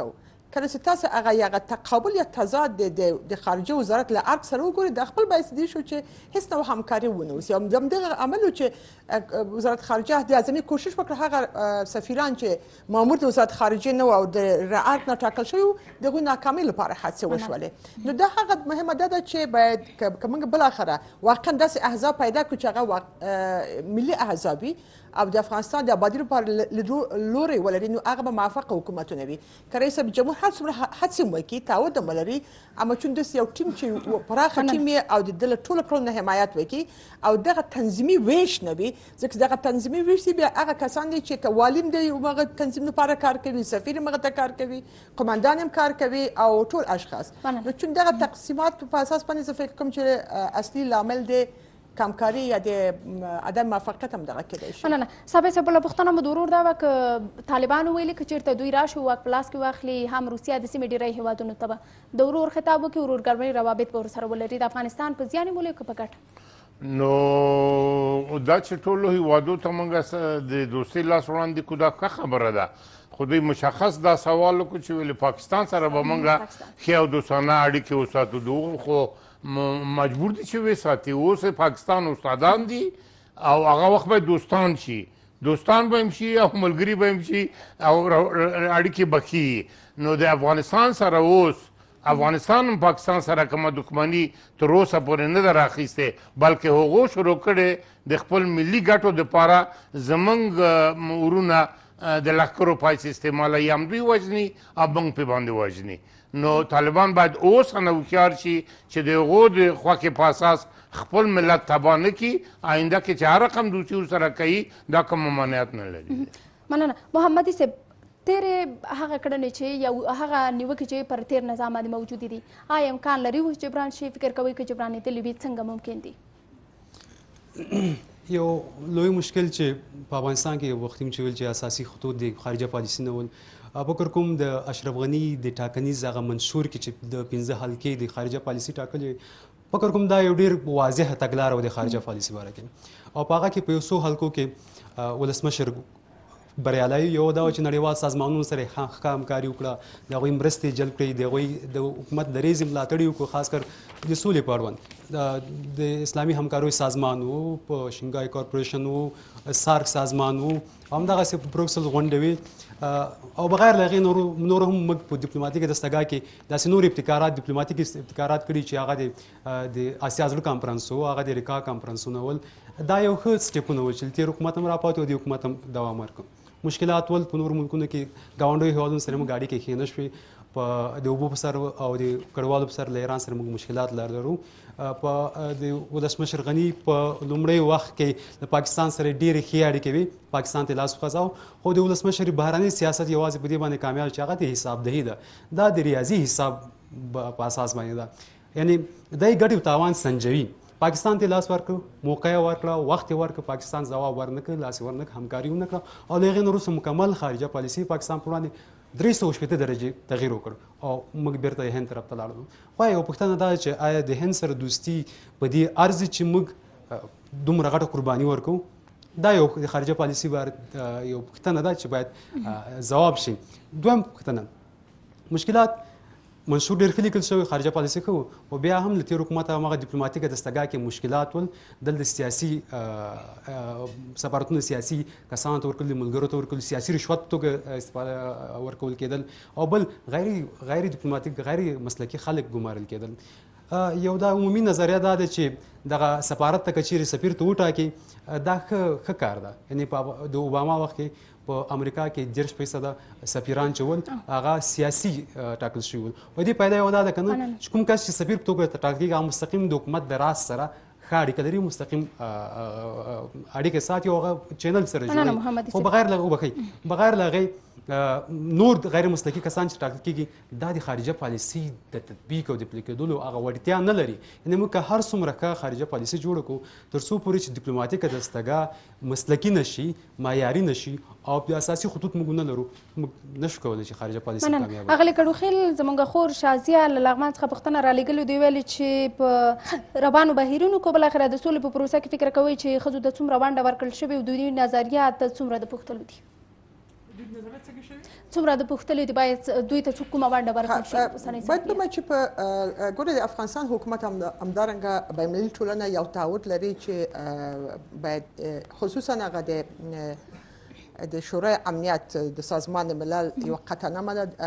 کله چې تاسو هغه تقابل یا تضاد د خارجه وزارت له ارګ سره وګورئ د خپل باعث دي شو چې هیڅ نوع همکاري ونه وسي او همدغه عمل چې وزارت خارجه د اعظمي کوشش وکړه هغه سفیران چې مامور د وزارت خارجه نه او د رعایت نه ټاکل شوي دغه ناکامۍ لپاره هڅې وشولې نو دا هغه مهمه ده چې باید که موږ بالاخره واقعا داسې احزاب پیدا کړو چې هغه ملي احزاب وي او د افغانستان د آبادي لپاره لوري ولري نو هغه به موافقه حکومتونه وي که رئیس جمهور هر څومره هڅې وکړي تعهد هم ولري اما چون داسې یو ټیم چې پراخه ټیم یې او د ده له ټولو کړنو نه حمایت وکړي او دغه تنظیمي ویش نه وي ځکه دغه تنظیمي ویش دي بیا هغه کسان دي چې که والیم دی هغه تنظیم لپاره کار کوي سفیر هم هغه ته کار کوي قمندان هم کار کوي او ټول اشخاص نو چون دغه تقسیمات په اساس باندې زه فکر کوم چې اصلي لامل دی کمکاری یا د عدم موافقت هم دغه کېدای شي نه صاحب بله پوښتنه مو د ورور دا وه که طالبانو ویلي که چېرته دوی راشي واک په لاس کې واخلي هم روسیه د سیمې ډېری هېوادونو ته به د ورور خطاب وکړي ورورګلوۍ روابط به ورسره ولري د افغانستان په زیان یې ولي که په ګټه نو دا چې ټولو هېوادو ته موږ د دوستۍ لاس وړاندې کړو دا ښه خبره ده خو دوی مشخص دا سوال وکړو چې ولې پاکستان سره به موږ ښې او دوستانه اړیکې وساتو د هغو خو مجبور دي چې وساتي اوس پاکستان استادان دي او هغه وخت باید دوستان شي دوستان به هم شي او ملګري به هم شي او اړیکې به ښي نو د افغانستان سره اوس افغانستان هم پاکستان سره کومه دښمني تر اوسه پورې نه ده راخیستې بلکې هغو شروع کړې د خپل ملي ګټو دپاره زموږ ورونه د لښکرو پایسې استعمالوي هم دوی وژني او موږ پې باندې وژني نو طالبان باید اوس نه هوښیار شي چې د هغو د خوښې په اساس خپل ملت تباه نه کړي آینده کې چې هر رقم دوستي ورسره کوي دا کوم ممانعت نه لري مننه محمدي صاحب تیرې هغه کړنې چې یو هغه نیوکې چې پر تیر نظام باندې موجودې دي آیا امکان لري اوس جبران شي فکر کوئ که جبرانېدلې وي څنګه ممکن دي یو لوی مشکل چې په افغانستان کې یو وخت چې ویل چې اساسي خطوط د خارجه پالیسي نه ول فکر کوم د اشرف غني د ټاکنیز هغه منشور کې چې د 15 حلقې د خارجه پالیسي ټاکلې فکر کوم دا یو ډېر واضح تګلاره و د خارجه پالیسي باره کې او په هغه کې په یو څو حلقو کې ولسمشر بریالی یو دا و چې نړیوال سازمانونو سره ښه همکاري وکړه د هغوی مرستې جلب کړي د هغوی د حکومت دریځ ملاتړ یې وکړو خاص کر د سولې په اړوند د اسلامي همکاریو سازمان و په شنګای کارپوریشن و سارک سازمان و همدغسې په بروکسل غونډې وې او بغیر له هغې نور هم موږ په ډیپلوماتیکه دستګاه کې داسې نور ابتکارات ډیپلوماتیک ابتکارات کړي چې هغه د اسیا زړه کانفرنس و هغه د ریکا کانفرنسونه ول دا یو ښه سټیپونه و چې تېر حکومت هم راپاتې او د حکومت هم دوام ورکړ مشکلات ول په نور ملکونو کې ګاونډیو هېوادونو سره موږ اړیکې ښې نه شوې په د اوبو په سر او د کډوالو په سر له ایران سره موږ مشکلات لرو په د ولسمشر غني په لومړی وخت کې د پاکستان سره ډېرې ښې اړیکې وې پاکستان ته لاس وخځاو خو د ولسمشر بهرني سیاست یوازې په دې باندې کامیاب چې هغه د حسابدهي ده دا د ریاضي حساب په اساس باندې ده یعنی دی ګټې تاوان سنجوي پاکستان ته لاس ورکړ موقع یې ورکړه وخت یې ورکړ پاکستان ځواب ورنه کړ لاس یې ورنه کړ همکاري ونه کړه او له هغې نه وروسته مکمل خارجه پالیسي پاکستان پر وړاندې 360 درجې تغییر وکړ او موږ بیرته د هند طرف ته لاړو خو یو پوښتنه دا چې آیا د هند سره دوستي په دې ارزي چې موږ دومره غټه قرباني ورکو دا یو د خارجه پالیسي بار یو پوښتنه ده چې باید ځواب شي دویم پوښتنه مشکلات منشور ډېر ښه لیکل شوی خارجه پالیسي ښه و او بیا هم له تېر حکومت هماغه ډیپلوماتیکه دستګاه کې مشکلات ول دلته سیاسي سفارتونه سیاسي کسانو ته ورکول ملګرو ته ورکول سیاسي رشوت په توګه استفاده ورکول کېدل او بل غیر ډیپلوماتیک غیر مسلکي خلک ګمارل کېدل یو دا عمومي نظریه دا ده چې دغه سفارت ته که چیرې سفیر ته وټاکي دا ښه کار ده یعنې په د اوباما وخت کې په امریکا کې 10% سفیران چې ول هغه سیاسي ټاکل شوي ول په دې پیدا یو دا ده که نه چې کوم کس چې سفیر په توګه ټاکل کېږي هغه مستقیم د حکومت د راز سره ښه اړیکه لري مستقیم اړیکې ساتي او هغه چینل سره جوړوي خو بغیر له هغې نور غیر مسلکي کسان چې ټاکل کېږي دا د خارجه پالیسي د تطبیق او د پلي کېدلو هغه وړتیا نه لري یعنې موږ که هر څومره ښه خارجه پالیسي جوړه کړو تر څو پورې چې ډیپلوماتیکه دستګاه مسلکي نه شي معیاري نه شي او د اساسي خطوط موږ نه لرو موږ نشو کولی چې خارجه پالیسي کامیابه اغلې کډوخیل زموږ خور شازیه له لغمان څخه پوښتنه رالیږلې دوی ویلې چې په روانو بهیرونو کې بالاخره د سولې په پروسه کې فکر کوئ چې ښځو ته څومره ونډه ورکړل شوې او دوی نظریات څومره د پوښتلو دي څومره د پوښتلي دي باید دوی ته څوک کومه ونډه ورکړل شي اوسنۍ باید به چې په ګوره د افغانستان حکومت همدارنګه بینالمللي ټولنه یو تعهد لري چې باید خصوصا هغه د شورای امنیت د سازمان ملل یو قطعنامه ده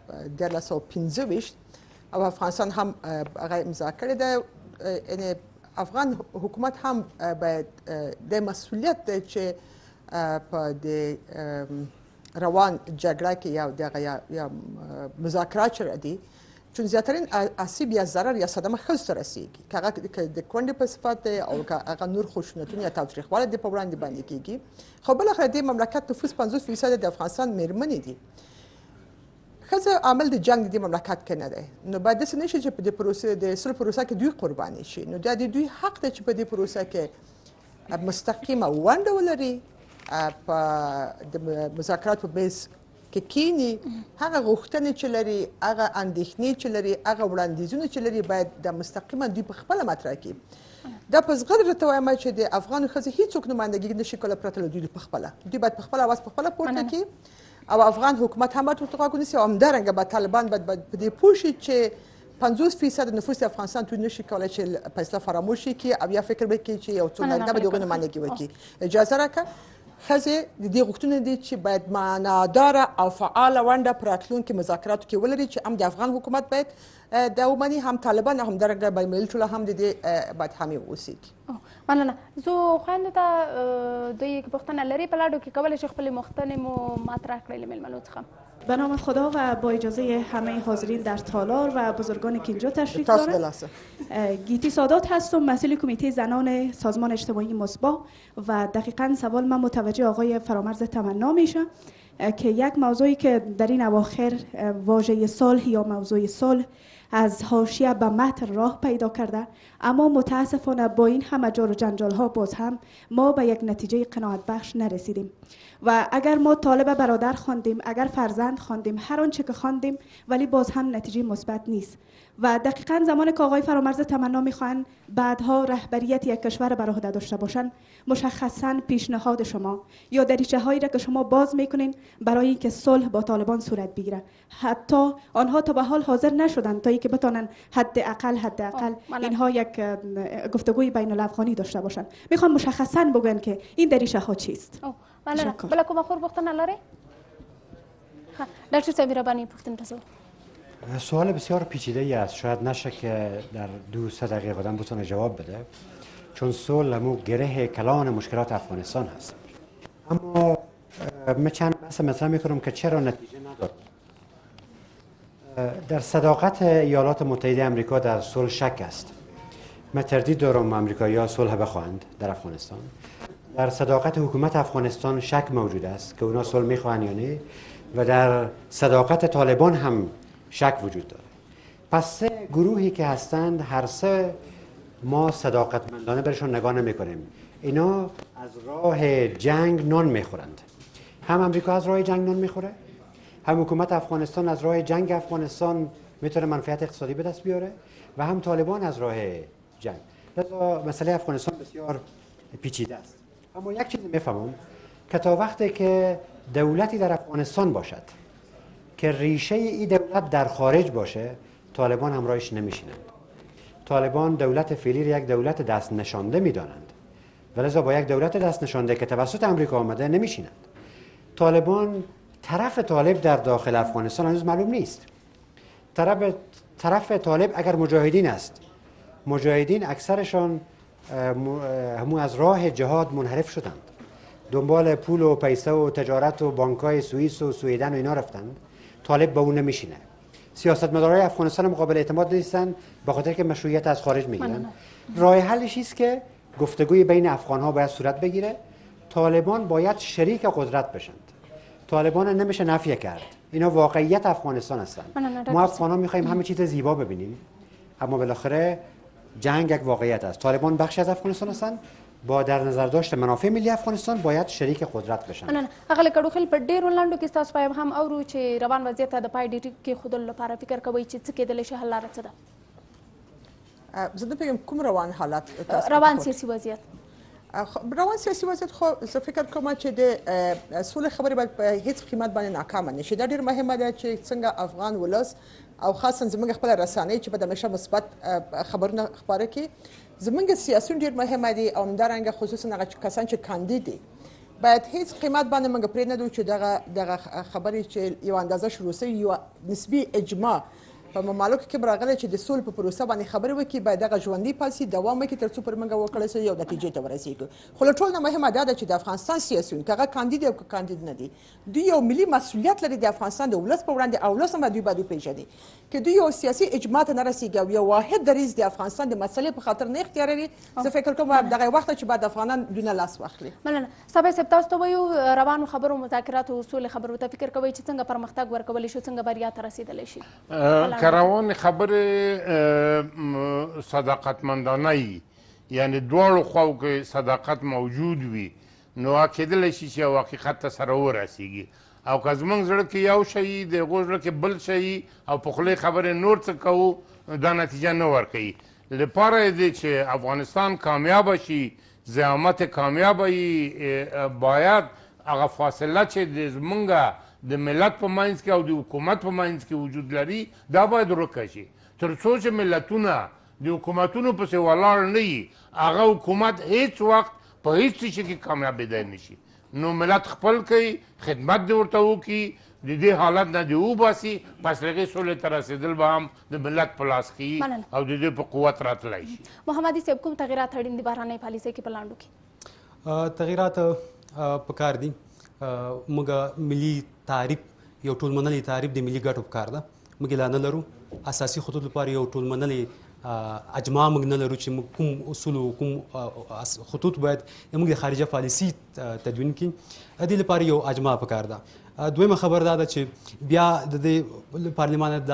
1925 او افغانستان هم هغه امضا کړې ده. یعنې افغان حکومت هم باید د مسئولیت دی چې په د روان جګړه کې یا مذاکرات چې دي چون زیاترین آسیب یا ضرر یا صدمه ښځو ته رسیږي که هغه د کونډې په صفت دی او که هغه نور خشونتونه یا تاوتریخوالی د په وړاندې باندې کیږي. خو بالاخره د مملکت نفوس 50% د افغانستان میرمنې دي. ښځه عامل د جنګ د مملکت کې نه دی، نو باید داسې نه شي چې په دې پروسه د صلح پروسه کې دوی قرباني شي. نو دا د دوی حق دی چې په دې پروسه کې مستقیمه ونډه ولري، په د مذاکرات په بیس کې کینی، هغه غوښتنې چې لري، هغه اندېښنې چې لري، هغه وړاندیزونه چې لري باید د مستقیما دوی په خپله مطرح کړي. دا په زغر درته وایم چې د افغان ښځې هیڅوک نمایندګي نشي کولی پرته له دوی په خپله. دوی باید په خپله اواز په خپله پورته کړي او افغان حکومت هم باید ورته غوږ ونیسي او همدارنګه به طالبان باید په دې پوه شي چې 50% نفوس د افغانستان توی نشي کولی چې فیصله فراموش کړي او یا فکر وکړي چې یو څو نارینه به د هغوی نمایندګي وکړي. اجازه راکړه ښځې د دې غوښتنه دي چې باید معناداره او فعاله ونډه په راتلونکي مذاکراتو کې ولري چې هم د افغان حکومت باید دا ومني، هم طالبان او همدارنګه بینالمللي ټوله هم د دې باید حامی واوسېږي. مننه. زه خویندو ته دوی که پوښتنه لري په لاډو کې کولی شي خپلې مختنې مو مطرح کړئ له مېلمنو څخه. به نام خدا و با اجازه همه حاضرین در تالار و بزرگان که اینجا تشریف دارند، گیتی سادات هستم، مسئول کمیته زنان سازمان اجتماعی مصباح و دقیقاً سوال من متوجه آقای فرامرز تمنا میشه که یک موضوعی که در این اواخر واژه صلح یا موضوع صلح از حاشیه به متن راه پیدا کرده، اما متاسفانه با این همه جار و جنجال ها باز هم ما به یک نتیجه قناعت بخش نرسیدیم و اگر ما طالب برادر خواندیم، اگر فرزند خواندیم، هر آنچه که خواندیم، ولی باز هم نتیجه مثبت نیست و دقیقاً زمانی که آقای فرامرز تمنا میخوان بعدها رهبریت یک کشور بر عهده داشته باشن، مشخصاً پیشنهاد شما یا دریچه هایی را که شما باز میکنین برای اینکه صلح با طالبان صورت بگیره، حتی آنها تا به حال حاضر نشدن تا اینکه بتونن حداقل اینها یک گفتگوی بین الافغانی داشته باشن. میخوان مشخصاً بگن که این دریچه ها چیست. بله کومه خور پوښتنه لري؟ ډاکټر صاحب ربانی پوښتنه تاسو. سوال بسیار پیچیده ای است، شاید نشه که در 2-3 دقیقه آدم بتونه جواب بده، چون صلح همون گره کلان مشکلات افغانستان هست. اما من چند بحث مطرح میکنم که چرا نتیجه نداد. در صداقت ایالات متحده آمریکا در صلح شک است. من تردید دارم آمریکایی‌ها صلح بخواهند در افغانستان. در صداقت حکومت افغانستان شک موجود است که اونا صلح میخواهند یا نه و در صداقت طالبان هم شک وجود داره. پس سه گروهی که هستند هر سه ما صداقتمندانه برشون نگاه نمی‌کنیم. اینا از راه جنگ نان میخورند. هم آمریکا از راه جنگ نان میخوره، هم حکومت افغانستان از راه جنگ افغانستان میتونه منفعت اقتصادی به دست بیاره و هم طالبان از راه جنگ. لذا مسئله افغانستان بسیار پیچیده است. اما یک چیز میفهمم که تا وقتی که دولتی در افغانستان باشد که ریشه این دولت در خارج باشه، طالبان همراهش نمیشینند. طالبان دولت فعلی را یک دولت دست نشانده میدانند و لذا با یک دولت دست نشانده که توسط آمریکا آمده نمیشینند. طالبان طرف طالب در داخل افغانستان هنوز معلوم نیست. طرف طالب اگر مجاهدین است، مجاهدین اکثرشان همون از راه جهاد منحرف شدند، دنبال پول و پیسه و تجارت و بانک‌های سوئیس و سوئیدن و اینا رفتند. طالب با اون نمیشینه. سیاستمدارای افغانستان هم قابل اعتماد نیستن به خاطر که مشروعیت از خارج میگیرن. راه حلش است که گفتگوی بین افغان‌ها باید صورت بگیره. طالبان باید شریک قدرت بشند. طالبان نمیشه نفی کرد. اینا واقعیت افغانستان هستند. ما افغان‌ها می‌خوایم همه چیز زیبا ببینیم، اما بالاخره جنگ یک واقعیت است. طالبان بخشی از افغانستان هستند، با در نظر داشت منافع ملی افغانستان باید شریک قدرت بشن. نه هغه کډو خل په ډیرو لاندو کې تاسو پایم هم اورو چې روان وضعیت د پای ډیټ کې خود لپاره فکر کوي چې څه کېدل شي حل لاره څه ده؟ زه نه پیږم کوم روان حالت روان سیاسي وضعیت روان سیاسي وضعیت خو زه فکر کوم چې د سولې خبرې باید په هیڅ قیمت باندې ناکامه نه شي. دا ډېر مهمه ده چې څنګه افغان ولس او خاصا زموږ خپله رسنۍ چې باید همیشه مثبت خبرونه خپاره کړي. زموږ سیاسیون ډېر مهمه دي او همدارنګه خصوصا هغه کسان چې کاندید دي باید هیڅ قیمت باندې موږ پرېنږدو چې دغه خبرې چې یو اندازه شروع سوي یو نسبي اجماع په ممالکو کې راغلی چې د سولې په پروسه باندې خبرې وکړي باید دغه ژوندي پاتې دوام وکړي تر څو پر موږ وکړی سو یو نتیجې ته ورسېږو. خو له ټول نه مهمه دا ده چې د افغانستان سیاسیون که هغه کاندید او که کاندید نه دي دوی یو ملي مسؤلیت لري د افغانستان د ولس په وړاندې او ولس هم دوی باید وپېژني که دوی یو سیاسي اجماع ته نه رسېږي او یو واحد دریځ د افغانستان د مسلې په خاطر نه اختیاروي زه فکر کوم دغه وخت چې باید افغانان دوی نه لاس واخلي. مننه. صاحب صاحب تاسو ته وایو روانو خبرو مذاکراتو اصول خبرو ته فکر کوئ چې څنګه پرمختګ ورکولی شو څنګه بریا ته رسېدلی شي؟ که روانې خبرې صداقتمندانه وي یعنې دواړو خواو کې صداقت موجود وي نو کېدلی شي چې یو حقیقت ته سره ورسېږي او که زموږ زړه کې یو شی د هغو زړه کې بل شی او په خولې خبرې نور څه کوو دا نتیجه نه ورکوي. لپاره یې دی چې افغانستان کامیابه شي زعامت کامیابه وي باید هغه فاصله چې زموږ د ملت په منځ کې او د حکومت په منځ کې وجود لري دا باید ورکه شي تر څو چې ملتونه د حکومتونو پسې ولاړ نه وي هغه حکومت هیڅ وخت په هیڅ شي کې کامیابېدی نه شي. نو ملت خپل کوي خدمت دې ورته وکړي د دې حالت نه دې وباسي پس هغې سولې ته رسېدل به هم د ملت په لاس کې او د دې په قوت راتلی شي. محمدي صاحب کوم تغیرات اړین دي بهرنۍ پالیسۍ کې په لاندو کې؟ تغیرات پکار دي. موږ ملي تعریف یو ټول منلی تعریف د ملي ګټو پکار ده. موږ لا نه لرو اساسي خطوط لپاره یو ټول منلی اجماع موږ نه لرو چې موږ کوم اصول او کوم خطوط باید موږ د خارجه پالیسي تدوین کړي. دې لپاره یو اجماع پکار ده. دویمه خبر دا ده چې بیا د دې پارلمان د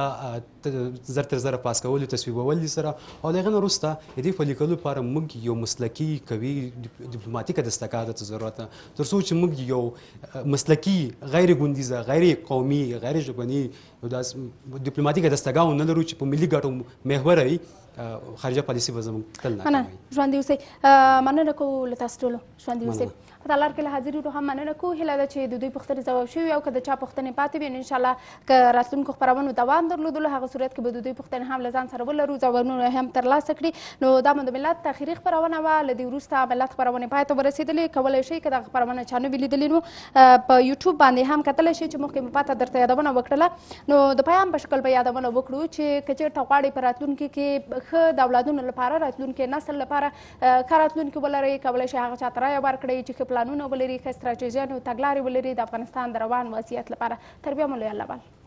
زر تر زره پاس کولو تصویبول سره او له هغې نه وروسته د دې پلي کولو لپاره موږ یو مسلکي قوي ډیپلوماتیکه دستګاه ته ضرورت ده تر څو چې موږ یو مسلکي غیر ګوندیزه غیر قومي غیر ژبني ډیپلوماتیکه دستګاه ونه لرو چې په ملي ګټو محوره وي خارجه پالیسي به زموږ تل ناکامه وي. ژوندي اوسئ. مننه کوو له تاسو ټولو. ژوندي اوسئ. په تالار کې له حاضرینو هم مننه کوو. هیله ده چې د دوی پوښتنې ځواب شوي او که د چا پوښتنې پاتې وي نو انشاءالله که راتلونکو خپرونو دوام درلودلو هغه صورت کې به د دوی پوښتنې هم له ځان سره ولرو ځوابونه هم ترلاسه کړي. نو دا مو د ملت تاخیري خپرونه وه. له دې وروسته ملت خپرونې پای ته ورسېدلې. کولی شئ که دغه خپرونه چا نه وي لیدلې نو په یوټیوب باندې هم کتلی شئ چې مخکې مو پاته درته یادونه وکړله. نو د پیام په شکل به یادونه وکړو چې که چېرته غواړئ په راتلونکي کې ښه د اولادونو لپاره راتلونکي نسل لپاره ښه راتلونکي ولرئ کولی شئ هغه چاته رایه ورکړئ چې ښه پلانونه ولري ښه ستراتیژیانې او تګلارې ولري د افغانستان د روان وضعیت لپاره. تر بیا مو لوی الله بال.